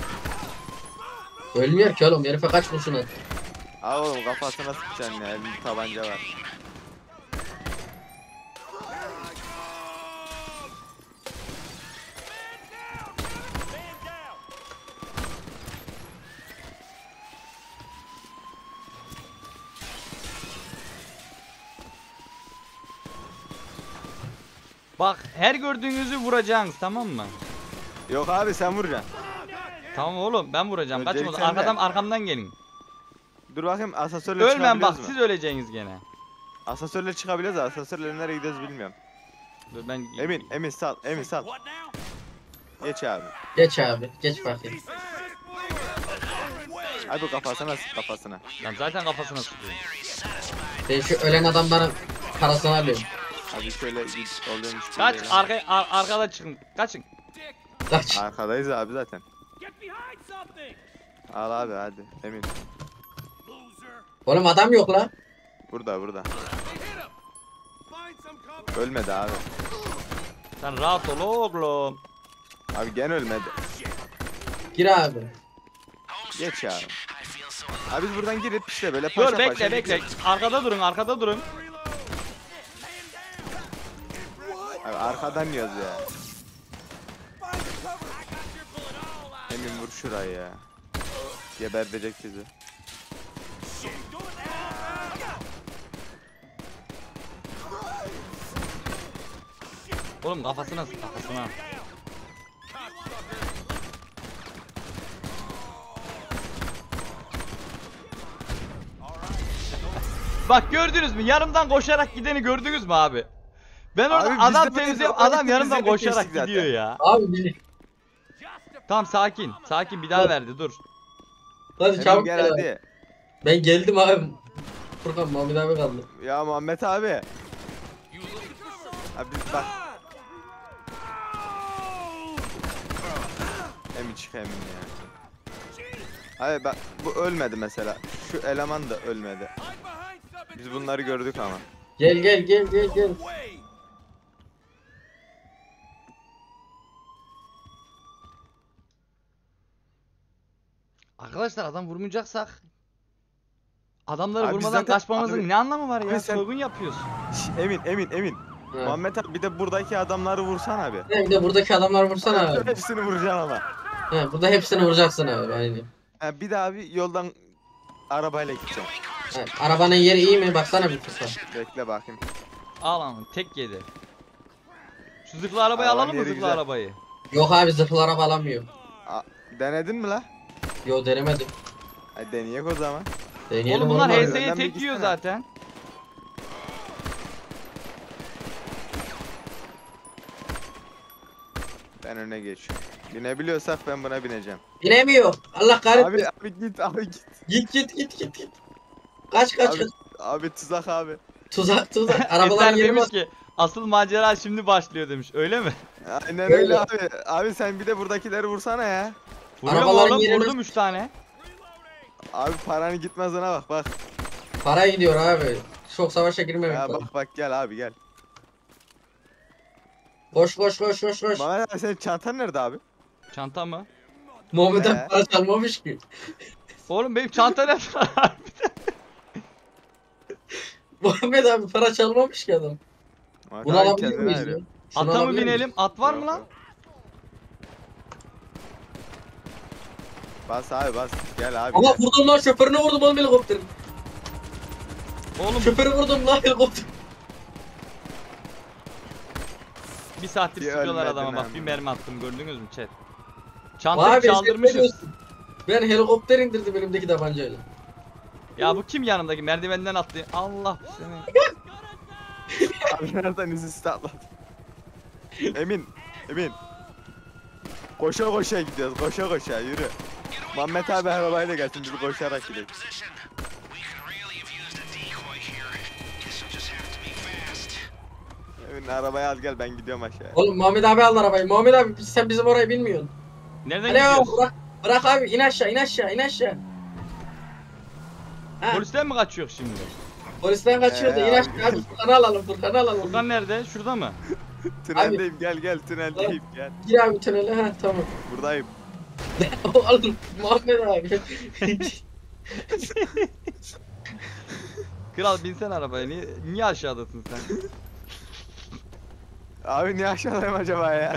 Ölmüyor ki oğlum. Herife kaç kurşun at. Al oğlum kafasına sıkacaksın ya. Elinde tabanca var. Bak her gördüğünüzü vuracaksınız tamam mı? Yok abi sen vuracaksın. Tamam oğlum ben vuracağım. Öncelik Kaçmadan sende. arkadan arkamdan gelin. Dur bakayım asansörle Ölmem bak çıkabiliyoruz mu? siz öleceksiniz gene. Asansörle çıkabiliyoruz da asansörle nereye gidiyoruz bilmiyorum. Dur ben Emin Emin sal Emin sal. What now? Geç abi. Geç abi. Geç bakayım. Abi kafasına sık kafasına. Lan zaten kafasına sıkıyorum. Ben şu ölen adamların parasını alıyorum. Abi şöyle git oluyormuş. gibi Kaç değil. arka ar- arkada çıkın. Kaçın. Kaç. Arkadayız abi zaten. Get behind something! Al abi hadi Emin. Loser! Oğlum adam yok la. Burada burada. Hit him! Find some cover! Ölmedi abi. Sen rahat ol oğlum. Abi gene ölmedi. Gir abi. Geç abi. Abi biz buradan girip işte böyle paşa Dur paşa bekle bekle. gidiyoruz. Arkada durun arkada durun. Abi arkadan yiyoruz ya. Emin vur şurayı ya. Gebertecek bizi. Oğlum kafasına sık, kafasına. Bak gördünüz mü? Yarımdan koşarak gideni gördünüz mü abi? Ben orada Abi biz adam de böyle temizliyorum, zorla adam gittik, yanımdan biz de koşarak geçtik zaten. gidiyor ya. Abi beni. Tamam sakin, sakin bir daha Dur. verdi dur. Hadi Emin çabuk gel gel. hadi. Ben geldim abi. Furkan Muhammed abi kaldı. Ya Muhammed abi. You looking for some? Abi bak. Emin çık Emin ya. Hayır bak bu ölmedi mesela. Şu eleman da ölmedi. Hide behind something. Biz bunları gördük ama. Gel gel gel gel gel. Way. Arkadaşlar adam vurmayacaksak adamları Abi biz vurmadan zaten- kaçmamızın abi- ne anlamı var abi ya? sen- Soygun yapıyorsun. Şş, Emin Emin Emin. Ha. Muhammed abi bir de buradaki adamları vursan abi. Bir de buradaki adamlar vursana abi. Hepsini vuracaksın ama. Ha, burada hepsini vuracaksın abi. Aynen. Ha, bir de abi yoldan arabayla gideceğim. Ha, arabanın yeri iyi mi? Baksana bir kısa. Bekle bakayım. Al lan tek yedi. Şu zırhlı arabayı Arabanın alalım mı yeri zırhlı güzel. arabayı? Yok abi zırhlı araba alamıyor. A- denedin mi la? Yo denemedim. Hadi deneyek o zaman. Deneyelim Oğlum bunlar oğlum abi. H S- H S'ye Önden bir tek yiyor gitsene. zaten. Ben öne geçiyorum. Binebiliyorsak ben buna bineceğim. Binemiyor. Allah kahretsin. Abi abi git abi git. Git git git git git. Kaç kaç Abi, kaç. abi tuzak abi. Tuzak tuzak. Eser Arabaların yeri demiş bak. ki asıl macera şimdi başlıyor demiş. Öyle mi? Aynen Öyle. öyle abi. Abi sen bir de buradakileri vursana ya. Vuruyorum Arabaların oğlum yerine- vurdum üç tane. Abi paranı gitmezine bak bak. Para gidiyor abi. Çok savaşa girmemek Ya lazım. bak bak gel abi gel. Koş koş koş koş koş. Mehmet abi senin çantan nerede abi? Çanta mı? Muhammed'den Ee? para çalmamış ki. Oğlum benim çanta ne? Muhammed abi para çalmamış ki adam. Mehmet Bunu abi alabiliyor kendine muyuz arıyor. ya? Şunu Ata mı alabiliyor binelim? At var mı Yok, lan? yok. Bas abi bas. Gel abi. Ama gel. vurdum lan şoförünü vurdum oğlum helikopterin. Oğlum Şoförü vurdum lan helikopter. bir saattir Bir sıkıyorlar ölmedin adama bak ama. bir mermi attım gördünüz mü chat? Vay Çantayı be sen ne çaldırmışız. diyorsun? Ben helikopter indirdim elimdeki tabancayla. Ya bu kim yanımdaki merdivenden attı? Allah seni. Abi nereden üstü atladı? Emin. Emin. Koşa koşa gidiyoruz. Koşa koşa yürü. Muhammed abi arabayla gelsin biz koşarak gidelim. Position. We could really have used a decoy here. Guess you'll just have to be fast. Emin arabayı al gel ben gidiyorum aşağıya. Oğlum Muhammed abi al arabayı. Muhammed abi sen bizim orayı bilmiyorsun. Nereden Alo gidiyoruz? bırak. Bırak abi in aşağı in aşağı in aşağı. Ha, Polisten mi kaçıyor şimdi? polisten kaçıyordu Ee, in abi. aşağı. Hadi Furkan'ı alalım Furkan'ı alalım. Furkan nerede? Şurada mı? Tüneldeyim gel gel tüneldeyim gel. Gir abi tünele ha tamam. Buradayım. Oğlum Muhammed abi. Kral binsen arabaya. Niye, niye aşağıdasın sen? Abi niye aşağıdayım acaba ya?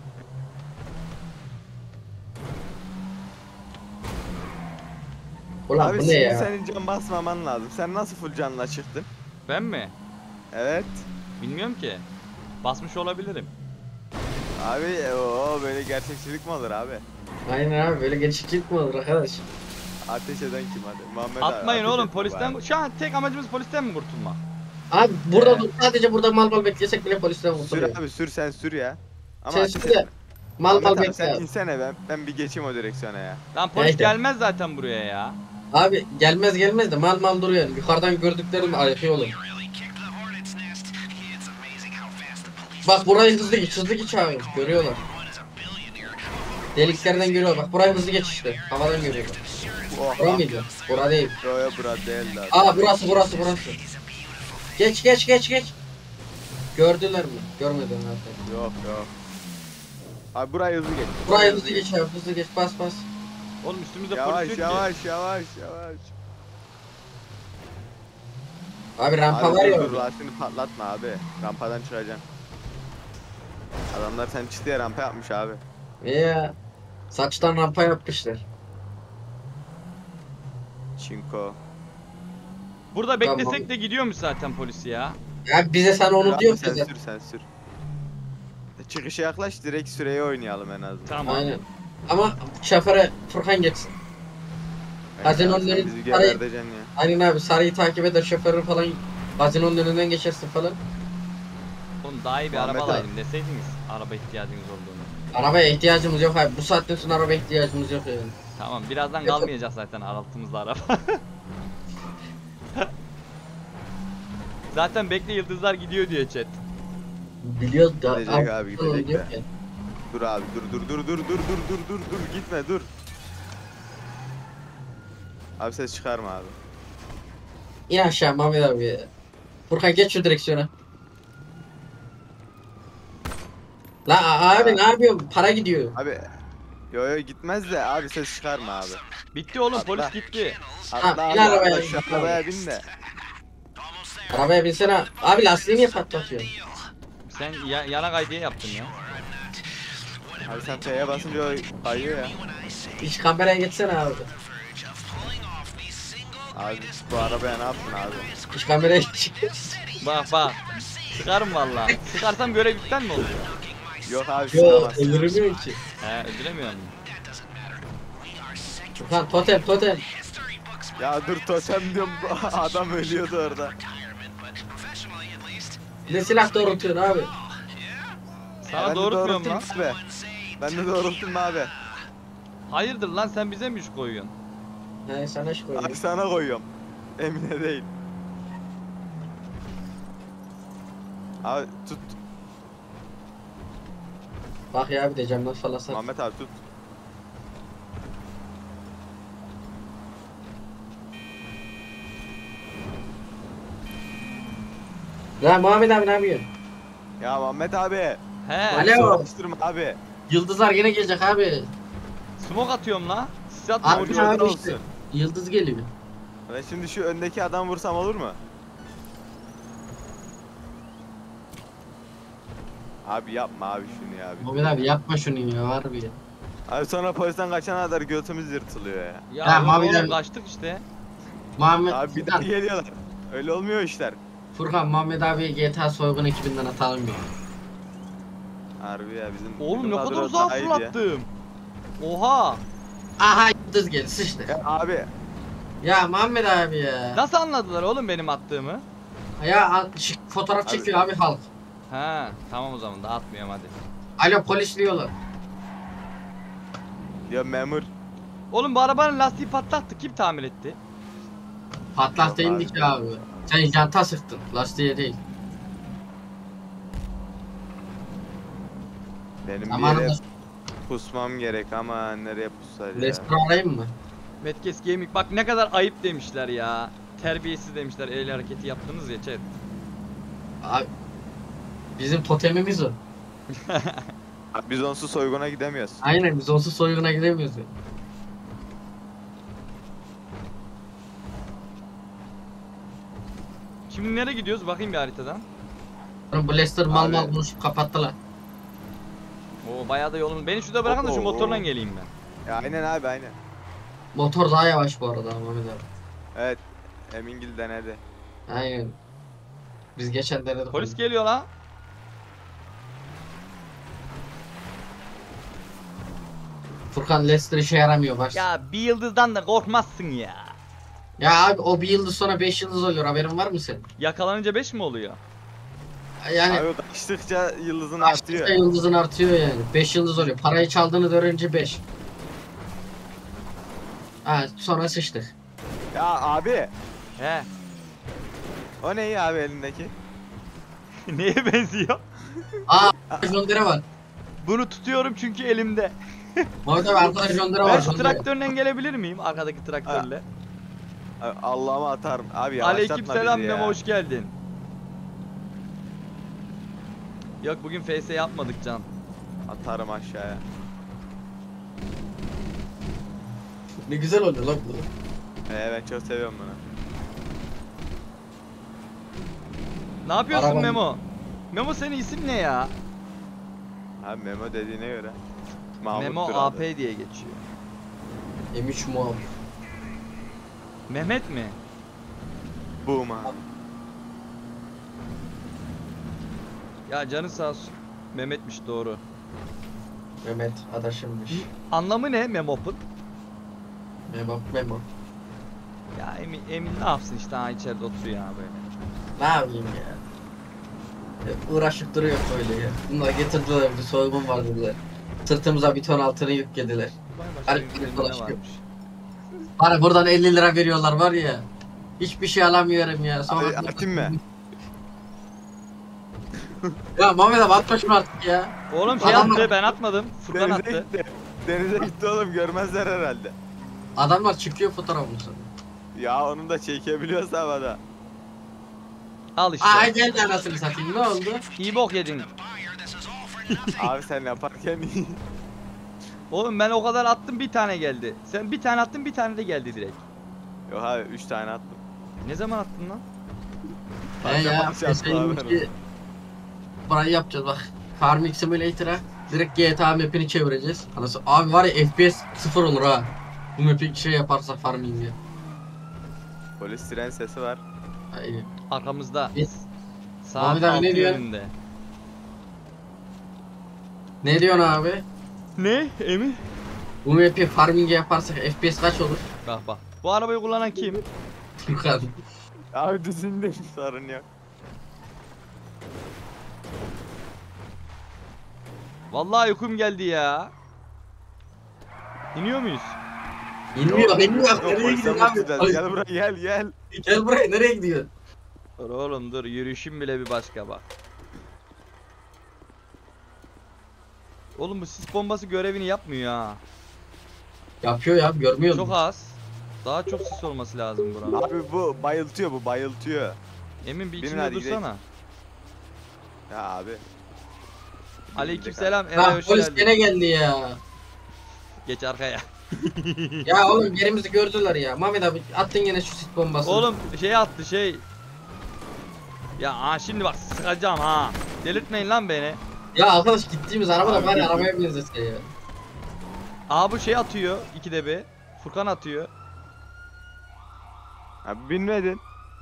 Ulan Abi bu ne şimdi ya? senin can basmaman lazım. Sen nasıl full canla çıktın? Ben mi? Evet. Bilmiyorum ki. Basmış olabilirim. Abi o böyle gerçekçilik mi olur abi? Aynen abi böyle geçişlik mi olur arkadaş? Ateş eden kim hadi? Muhammed abi, Atmayın ateş oğlum et polisten. bari. Şu an tek amacımız polisten mi kurtulmak? Abi burada Ee? dur sadece burada mal mal beklesek bile polisten Sür kurtuluyor. abi sür sen sür ya. Ama Sen ateş sür de etme. mal mal Muhammed abi, bekle sen abi. insene ben, ben bir geçeyim o direksiyona ya. Lan polis Neyse. gelmez zaten buraya ya. Abi gelmez gelmez de mal mal duruyor. Yukarıdan gördüklerim ayıkıyor oğlum. Really kicked the hornet's nest. It's amazing how fast the police. Bak burayı hızlı geç, hızlı geç abi. Görüyorlar. One is a billionaire. Deliklerden görüyor. Bak burayı hızlı geç işte. Havadan görüyorlar. Oh. Bura mıydı? Bura değil. Yo yo bura değil abi. Aa burası burası burası. Geç geç geç geç. Gördüler mi? Görmediler zaten. Yok yok. Abi burayı hızlı geç. Burayı hızlı geç abi hızlı geç bas bas. Oğlum üstümüzde Yavaş polis yok ki. yavaş yavaş yavaş. Abi rampa Abi var dur, ya dur orada. lastiğini patlatma abi. Rampadan çıkacaksın. Adamlar sen çıktı ya rampa yapmış abi. Ya. Saçtan rampa yapmışlar. Çinko. Burada Tamam. beklesek de gidiyormuş zaten polisi ya. Ya bize sen onu Abi diyor sen ki. sür sen sür. Çıkışa yaklaş direkt süreyi oynayalım en azından. Tamam. Aynen. Ama şoföre Furkan geçsin. Gazinonun Sen önü- bizi Sarı- geberdeceksin ya. Aynen abi sarıyı takip eder şoförün falan. Gazinonun önünden geçersin falan. Oğlum daha iyi bir Muhammed araba abi. alayım deseydiniz araba ihtiyacınız olduğunu. Arabaya ihtiyacımız yok abi. Bu saatten sonra araba ihtiyacımız yok yani. Tamam birazdan Yok. kalmayacak zaten altımızda araba. Zaten bekle yıldızlar gidiyor diyor chat. Biliyoruz da. Gidecek abi, gidecek diyor de. ki. Dur abi dur dur dur dur dur dur dur dur dur gitme dur. Abi ses çıkarma abi. İn aşağı Mehmet abi. Furkan geç şu direksiyona. La a- abi ne yapıyorsun? Para gidiyor. Abi yo yo gitmez de abi ses çıkarma abi. Bitti oğlum Atla. polis gitti. Atla bin abi arabaya, atla şu bin arabaya bin de. Arabaya binsene. Abi lastiği niye patlatıyorsun? Sen ya yana kaydiye yaptın ya. Abi sen T'ye basınca o kayıyor ya. Hiç kameraya geçsene abi. Abi bu arabaya ne yaptın abi? Hiç kameraya geç. Bak bak. Sıkarım valla. Sıkarsam görev iptal mi oluyor? Yok abi Yok sıkamazsın. öldürmüyor ki. He öldüremiyor musun? Furkan totem totem. Ya dur totem diyorum bu adam ölüyordu orada. Bir de silah doğrultuyorsun abi. Sana Ben de doğrultmuyorum lan. doğrultayım Abi. Ben de doğrultayım abi. Hayırdır lan sen bize mi iş koyuyorsun? He sana iş koyuyorum. Abi sana koyuyorum. Emine değil. Abi tut. Bak ya bir de camdan falan sat. Muhammed abi tut. La Muhammed abi ne yapıyorsun? Ya Muhammed abi. He. Alo. Uğraştırma abi. Yıldızlar yine gelecek abi. Smoke atıyorum la. Siz atma Abi, ucu. Abi, abi olsun. işte. Yıldız geliyor. Ben şimdi şu öndeki adam vursam olur mu? Abi yapma abi şunu ya. bir. Muhammed abi yapma şunu ya var bir ya. Abi sonra polisten kaçana kadar götümüz yırtılıyor ya. Ya Ha, oğlum, mavi oğlum de- kaçtık işte. Muhammed Abi bir daha Furkan, geliyorlar. Öyle olmuyor işler. Furkan Muhammed abi G T A soygun ekibinden atalım ya. Harbi ya bizim. Oğlum bizim ne kadar kadro uzağa daha iyiydi ya. fırlattım. Oha. Aha yıldız geldi sıçtı. Ya abi Ya Muhammed abi ya. Nasıl anladılar oğlum benim attığımı? Ya al- şık- fotoğraf Abi- çekiyor abi halk. He tamam o zaman da atmıyorum hadi. Alo polis diyorlar. ya memur. Oğlum bu arabanın lastiği patlattı. Kim tamir etti? Patlak Yok değildi ki abi. Sen janta sıktın lastiğe değil. Benim bir Zamanında yere pusmam gerek ama nereye pussar ya. restoran arayayım mı? Medkes Gaming bak ne kadar ayıp demişler ya. Terbiyesiz demişler el hareketi yaptınız ya chat. Abi, bizim totemimiz o. Abi biz onsuz soyguna gidemiyoruz. Aynen biz onsuz soyguna gidemiyoruz. ya. Şimdi nereye gidiyoruz bakayım bir haritadan. Oğlum bu Lester mal Abi- mal konuşup kapattılar. Oo bayağı da yolun. Beni şurada bırakın da şu Oo. motorla geleyim ben. Ya aynen abi aynen. Motor daha yavaş bu arada Muhammed abi. Evet. Emingil denedi. Aynen. Biz geçen denedik. Polis onu. geliyor la. Furkan Lester işe yaramıyor baş. Ya, Ya bir yıldızdan da korkmazsın ya. abi o bir yıldız sonra beş yıldız oluyor haberin var mı senin? Yakalanınca beş mi oluyor? Yani Abi kaçtıkça yıldızın açtıkça artıyor. yıldızın artıyor yani. beş yıldız oluyor. Parayı çaldığını öğrenince beş. Ha sonra sıçtık. Ya abi. He. O ne abi elindeki? Neye benziyor? Aa Jondere var. Bunu tutuyorum çünkü elimde. Orada arkadaş Jondere Ben var. şu Jondere. traktörle gelebilir miyim? Arkadaki traktörle. Abi Allah'ıma atarım. Abi yavaşlatma Aleyküm selam bizi ya. Memo hoş geldin. Yok bugün F S yapmadık Can. Atarım aşağıya. Ne güzel oldu lan bu. Ee, ben çok seviyorum bunu. Ne yapıyorsun Arabam- Memo? Memo senin isim ne ya? Abi Memo dediğine göre. Mahmut'tur Memo adı. A P diye geçiyor. M üç Moab. Mehmet mi? Boom ha. Ya canı sağ olsun. Mehmetmiş doğru. Mehmet adaşımmış. Anlamı ne Memop'un? Memo Memo. Ya Emin, Emin ne yapsın işte ha içeride oturuyor ya böyle. Ne yapayım ya? Hep uğraşıp duruyor böyle ya. Bunlar getirdiler bir soygun var dediler. Sırtımıza bir ton altını yüklediler. Her Başka gün bir dolaşıyor. varmış. Bana buradan elli lira veriyorlar var ya. Hiçbir şey alamıyorum ya. Sonra... Abi, atayım mı? Ya Mehmet abi atma şunu artık ya. Oğlum şey Adamlar- attı ben atmadım. Furkan Denize attı. gitti. Denize gitti oğlum, görmezler herhalde. Adamlar çıkıyor fotoğrafını sana. Ya onu da çekebiliyorsa havada. Al işte. Aa geldi anasını satayım, ne oldu? İyi bok yedin. Buyer, this is all for nothing. Abi sen yaparken iyi. Oğlum ben o kadar attım bir tane geldi. Sen bir tane attın bir tane de geldi direkt. Yok abi üç tane attım. Ne zaman attın lan? He ya, Parça parça senin attım ki burayı yapacağız bak. Farming Simulator'a direkt G T A map'ini çevireceğiz. Anası abi var ya F P S sıfır olur ha. Bu map'i şey yaparsa farming'i. Polis siren sesi var. Aynen. Arkamızda. Biz- Saat Muhammed abi ne altı diyor? yönünde. Ne diyorsun abi? Ne? Emin? Bu map'i farming'i yaparsak F P S kaç olur? Bak bak. Bu arabayı kullanan kim? Furkan. Abi düzünde sorun yok. Vallahi uykum geldi ya. İniyor muyuz? İnmiyor, inmiyor. Yok, Nereye polise gidiyorsun abi? bakacağız. Gel buraya gel gel. Gel buraya, nereye gidiyorsun? Dur oğlum dur yürüyüşüm bile bir başka bak. Oğlum bu sis bombası görevini yapmıyor ha. Yapıyor ya, görmüyor Çok musun? az. Daha çok sis olması lazım buranın. Abi bu bayıltıyor, bu bayıltıyor. Emin bir Binin içinde hadi dursana. Ya abi. Aleykümselam Ha, Eray hoş polis geldin. gene geldi ya. Geç arkaya. Ya oğlum yerimizi gördüler ya. Mehmet abi attın yine şu sit bombasını. Oğlum şey attı şey. Ya ha şimdi bak sıkacağım ha. Delirtmeyin lan beni. Ya arkadaş gittiğimiz araba da Abi, bari dur, dur. arabaya benzese ya. Aa bu şey atıyor ikide bir. Furkan atıyor. Abi binmedin.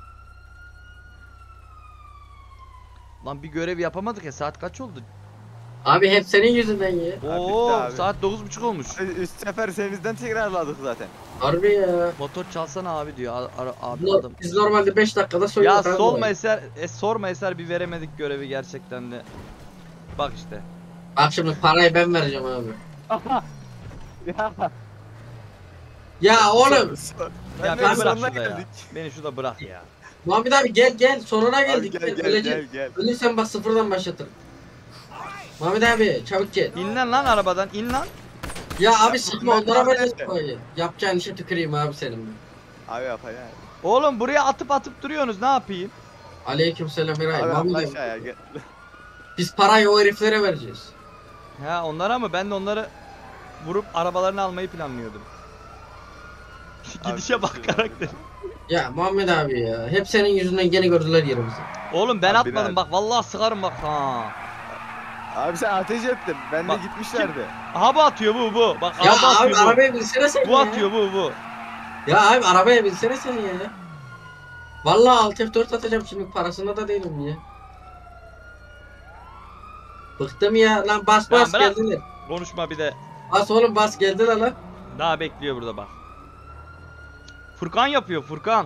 Lan bir görev yapamadık ya saat kaç oldu? Abi hep senin yüzünden ya. bitti Oo abi. saat dokuz buçuk olmuş. Üst sefer sevinizden tekrarladık zaten. Harbi ya. Motor çalsana abi diyor a- ara- abi No- adam. Biz normalde beş dakikada soyuyoruz. Ya abi. sorma eser, e, sorma eser bir veremedik görevi gerçekten de. Bak işte. Bak şimdi parayı ben vereceğim abi. Ya. Ya oğlum. Ya Ben beni de bırak sonuna şurada ya. geldik. Beni şurada bırak ya. Muhammed abi gel gel sonuna Abi geldik. gel Gel, gel öleceğim. gel gel. Ölürsen bak sıfırdan başlatırım. Muhammed abi çabuk gel. İn lan lan arabadan in lan. Ya abi sıkma Muhammed onlara abi böyle nerede? sıkmayı. Yapacağın işe tüküreyim abi senin. Abi yap ya. Oğlum buraya atıp atıp duruyorsunuz ne yapayım? Aleykümselam Eray. Abi Muhammed atla abi. aşağıya gel. Biz parayı o heriflere vereceğiz. Ha onlara mı? Ben de onları vurup arabalarını almayı planlıyordum. Gidişe bak Abi, karakter. Ya Muhammed abi ya. Hep senin yüzünden gene gördüler yerimizi. Oğlum ben Abi atmadım ben- bak vallahi sıkarım bak ha. Abi sen ateş ettin. Ben de Bak, gitmişlerdi. Aha bu atıyor bu bu. Bak Ya araba abi atıyor bu. arabaya binsene sen Bu ya. atıyor bu bu. Ya abi arabaya binsene sen ya. Vallahi alt F dört atacağım şimdi parasında da değilim ya. Bıktım ya lan bas Lan bas bırak. geldiler. Konuşma bir de. Bas oğlum bas geldiler lan. Daha bekliyor burada bak. Furkan yapıyor Furkan.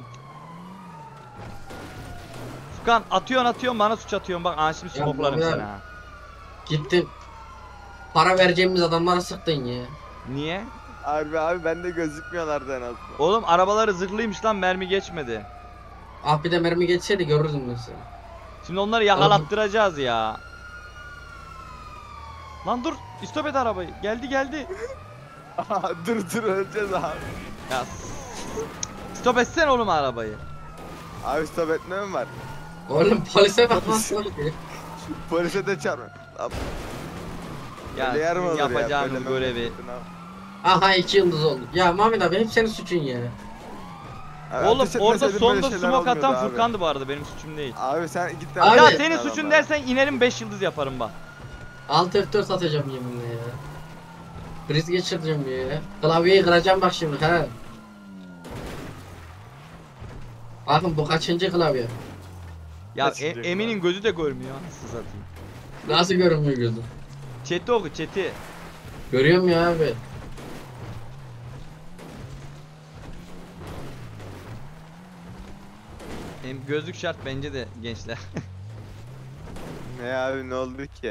Furkan atıyorsun atıyorsun bana suç atıyorsun bak aa şimdi Ya smoklarım Muhammed seni abi. ha. Gittin. Para vereceğimiz adamlara sıktın ya. Niye? Abi abi bende gözükmüyorlardı en azından. Oğlum arabaları zırhlıymış lan mermi geçmedi. Ah bir de mermi geçseydi görürdüm ben seni. Şimdi onları yakalattıracağız ya. Lan dur istop et arabayı. Geldi geldi. dur dur öleceğiz abi. Ya s- stop etsene oğlum arabayı. Abi stop etme mi var? Oğlum polise bak lan. Polise de çarpma. Abi, Ya öyle yer mi sizin olur ya? yapacağınız Böyle görevi. memleketin abi. Aha iki yıldız oldu. Ya Muhammed abi hep senin suçun ya. Abi Oğlum ateş orada etmeseydin böyle sonda şeyler smoke atan olmuyordu abi. Furkan'dı bu arada benim suçum değil. Abi sen git Abi- Ya Evet. senin suçun Adamlar. dersen inerim beş yıldız yaparım bak. Alt F dört atacağım yeminle ya. Kriz geçireceğim ya. Klavyeyi kıracağım bak şimdi ha. Bakın bu kaçıncı klavye? Ya e- Kaçıncı Emin'in gözü de görmüyor. Nasıl satayım? Nasıl görünmüyor gözüm? Chat'i oku chat'i. Görüyorum ya abi. Em gözlük şart bence de gençler. Ne abi ne oldu ki?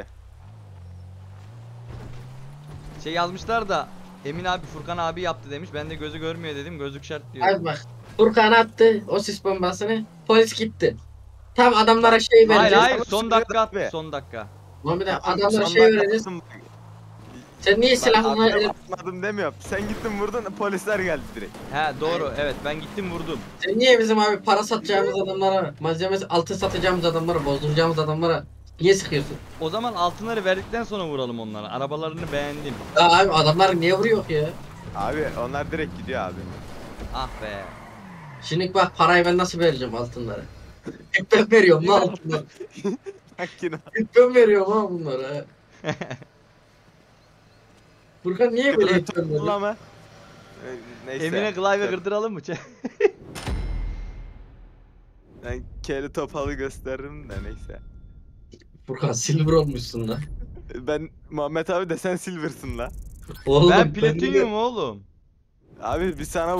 Şey yazmışlar da Emin abi Furkan abi yaptı demiş. Ben de gözü görmüyor dedim. Gözlük şart diyor. Abi bak. Furkan attı o sis bombasını. Polis gitti. Tam adamlara şey Hayır vereceğiz. hayır Ama son söylüyor dakika attı abi. son dakika. Lan bir de Tamam, adamlara son şey dakika vereceğiz. attım. Sen niye Ben silahını attım, atmadım demiyorum. Sen gittin vurdun polisler geldi direkt. He doğru evet ben gittim vurdum. Sen niye bizim abi para satacağımız adamlara, malzemesi altın satacağımız adamlara, bozduracağımız adamlara niye sıkıyorsun? O zaman altınları verdikten sonra vuralım onlara. Arabalarını beğendim. Ya abi adamlar niye vuruyor ya? Abi onlar direkt gidiyor abi. Ah be. Şimdi bak parayı ben nasıl vereceğim altınlara? Hep ben veriyorum lan altınları. Makine. Hep ben veriyorum ha bunlara. Furkan niye böyle hep ben veriyor? Kullanma. Ee, Neyse. Emine klavye Şey- kırdıralım mı? Ben keli topalı gösteririm de neyse. Furkan silver olmuşsun lan. Ben Muhammed abi de sen silver'sın la. Oğlum ben de- platinyum oğlum. Abi biz sana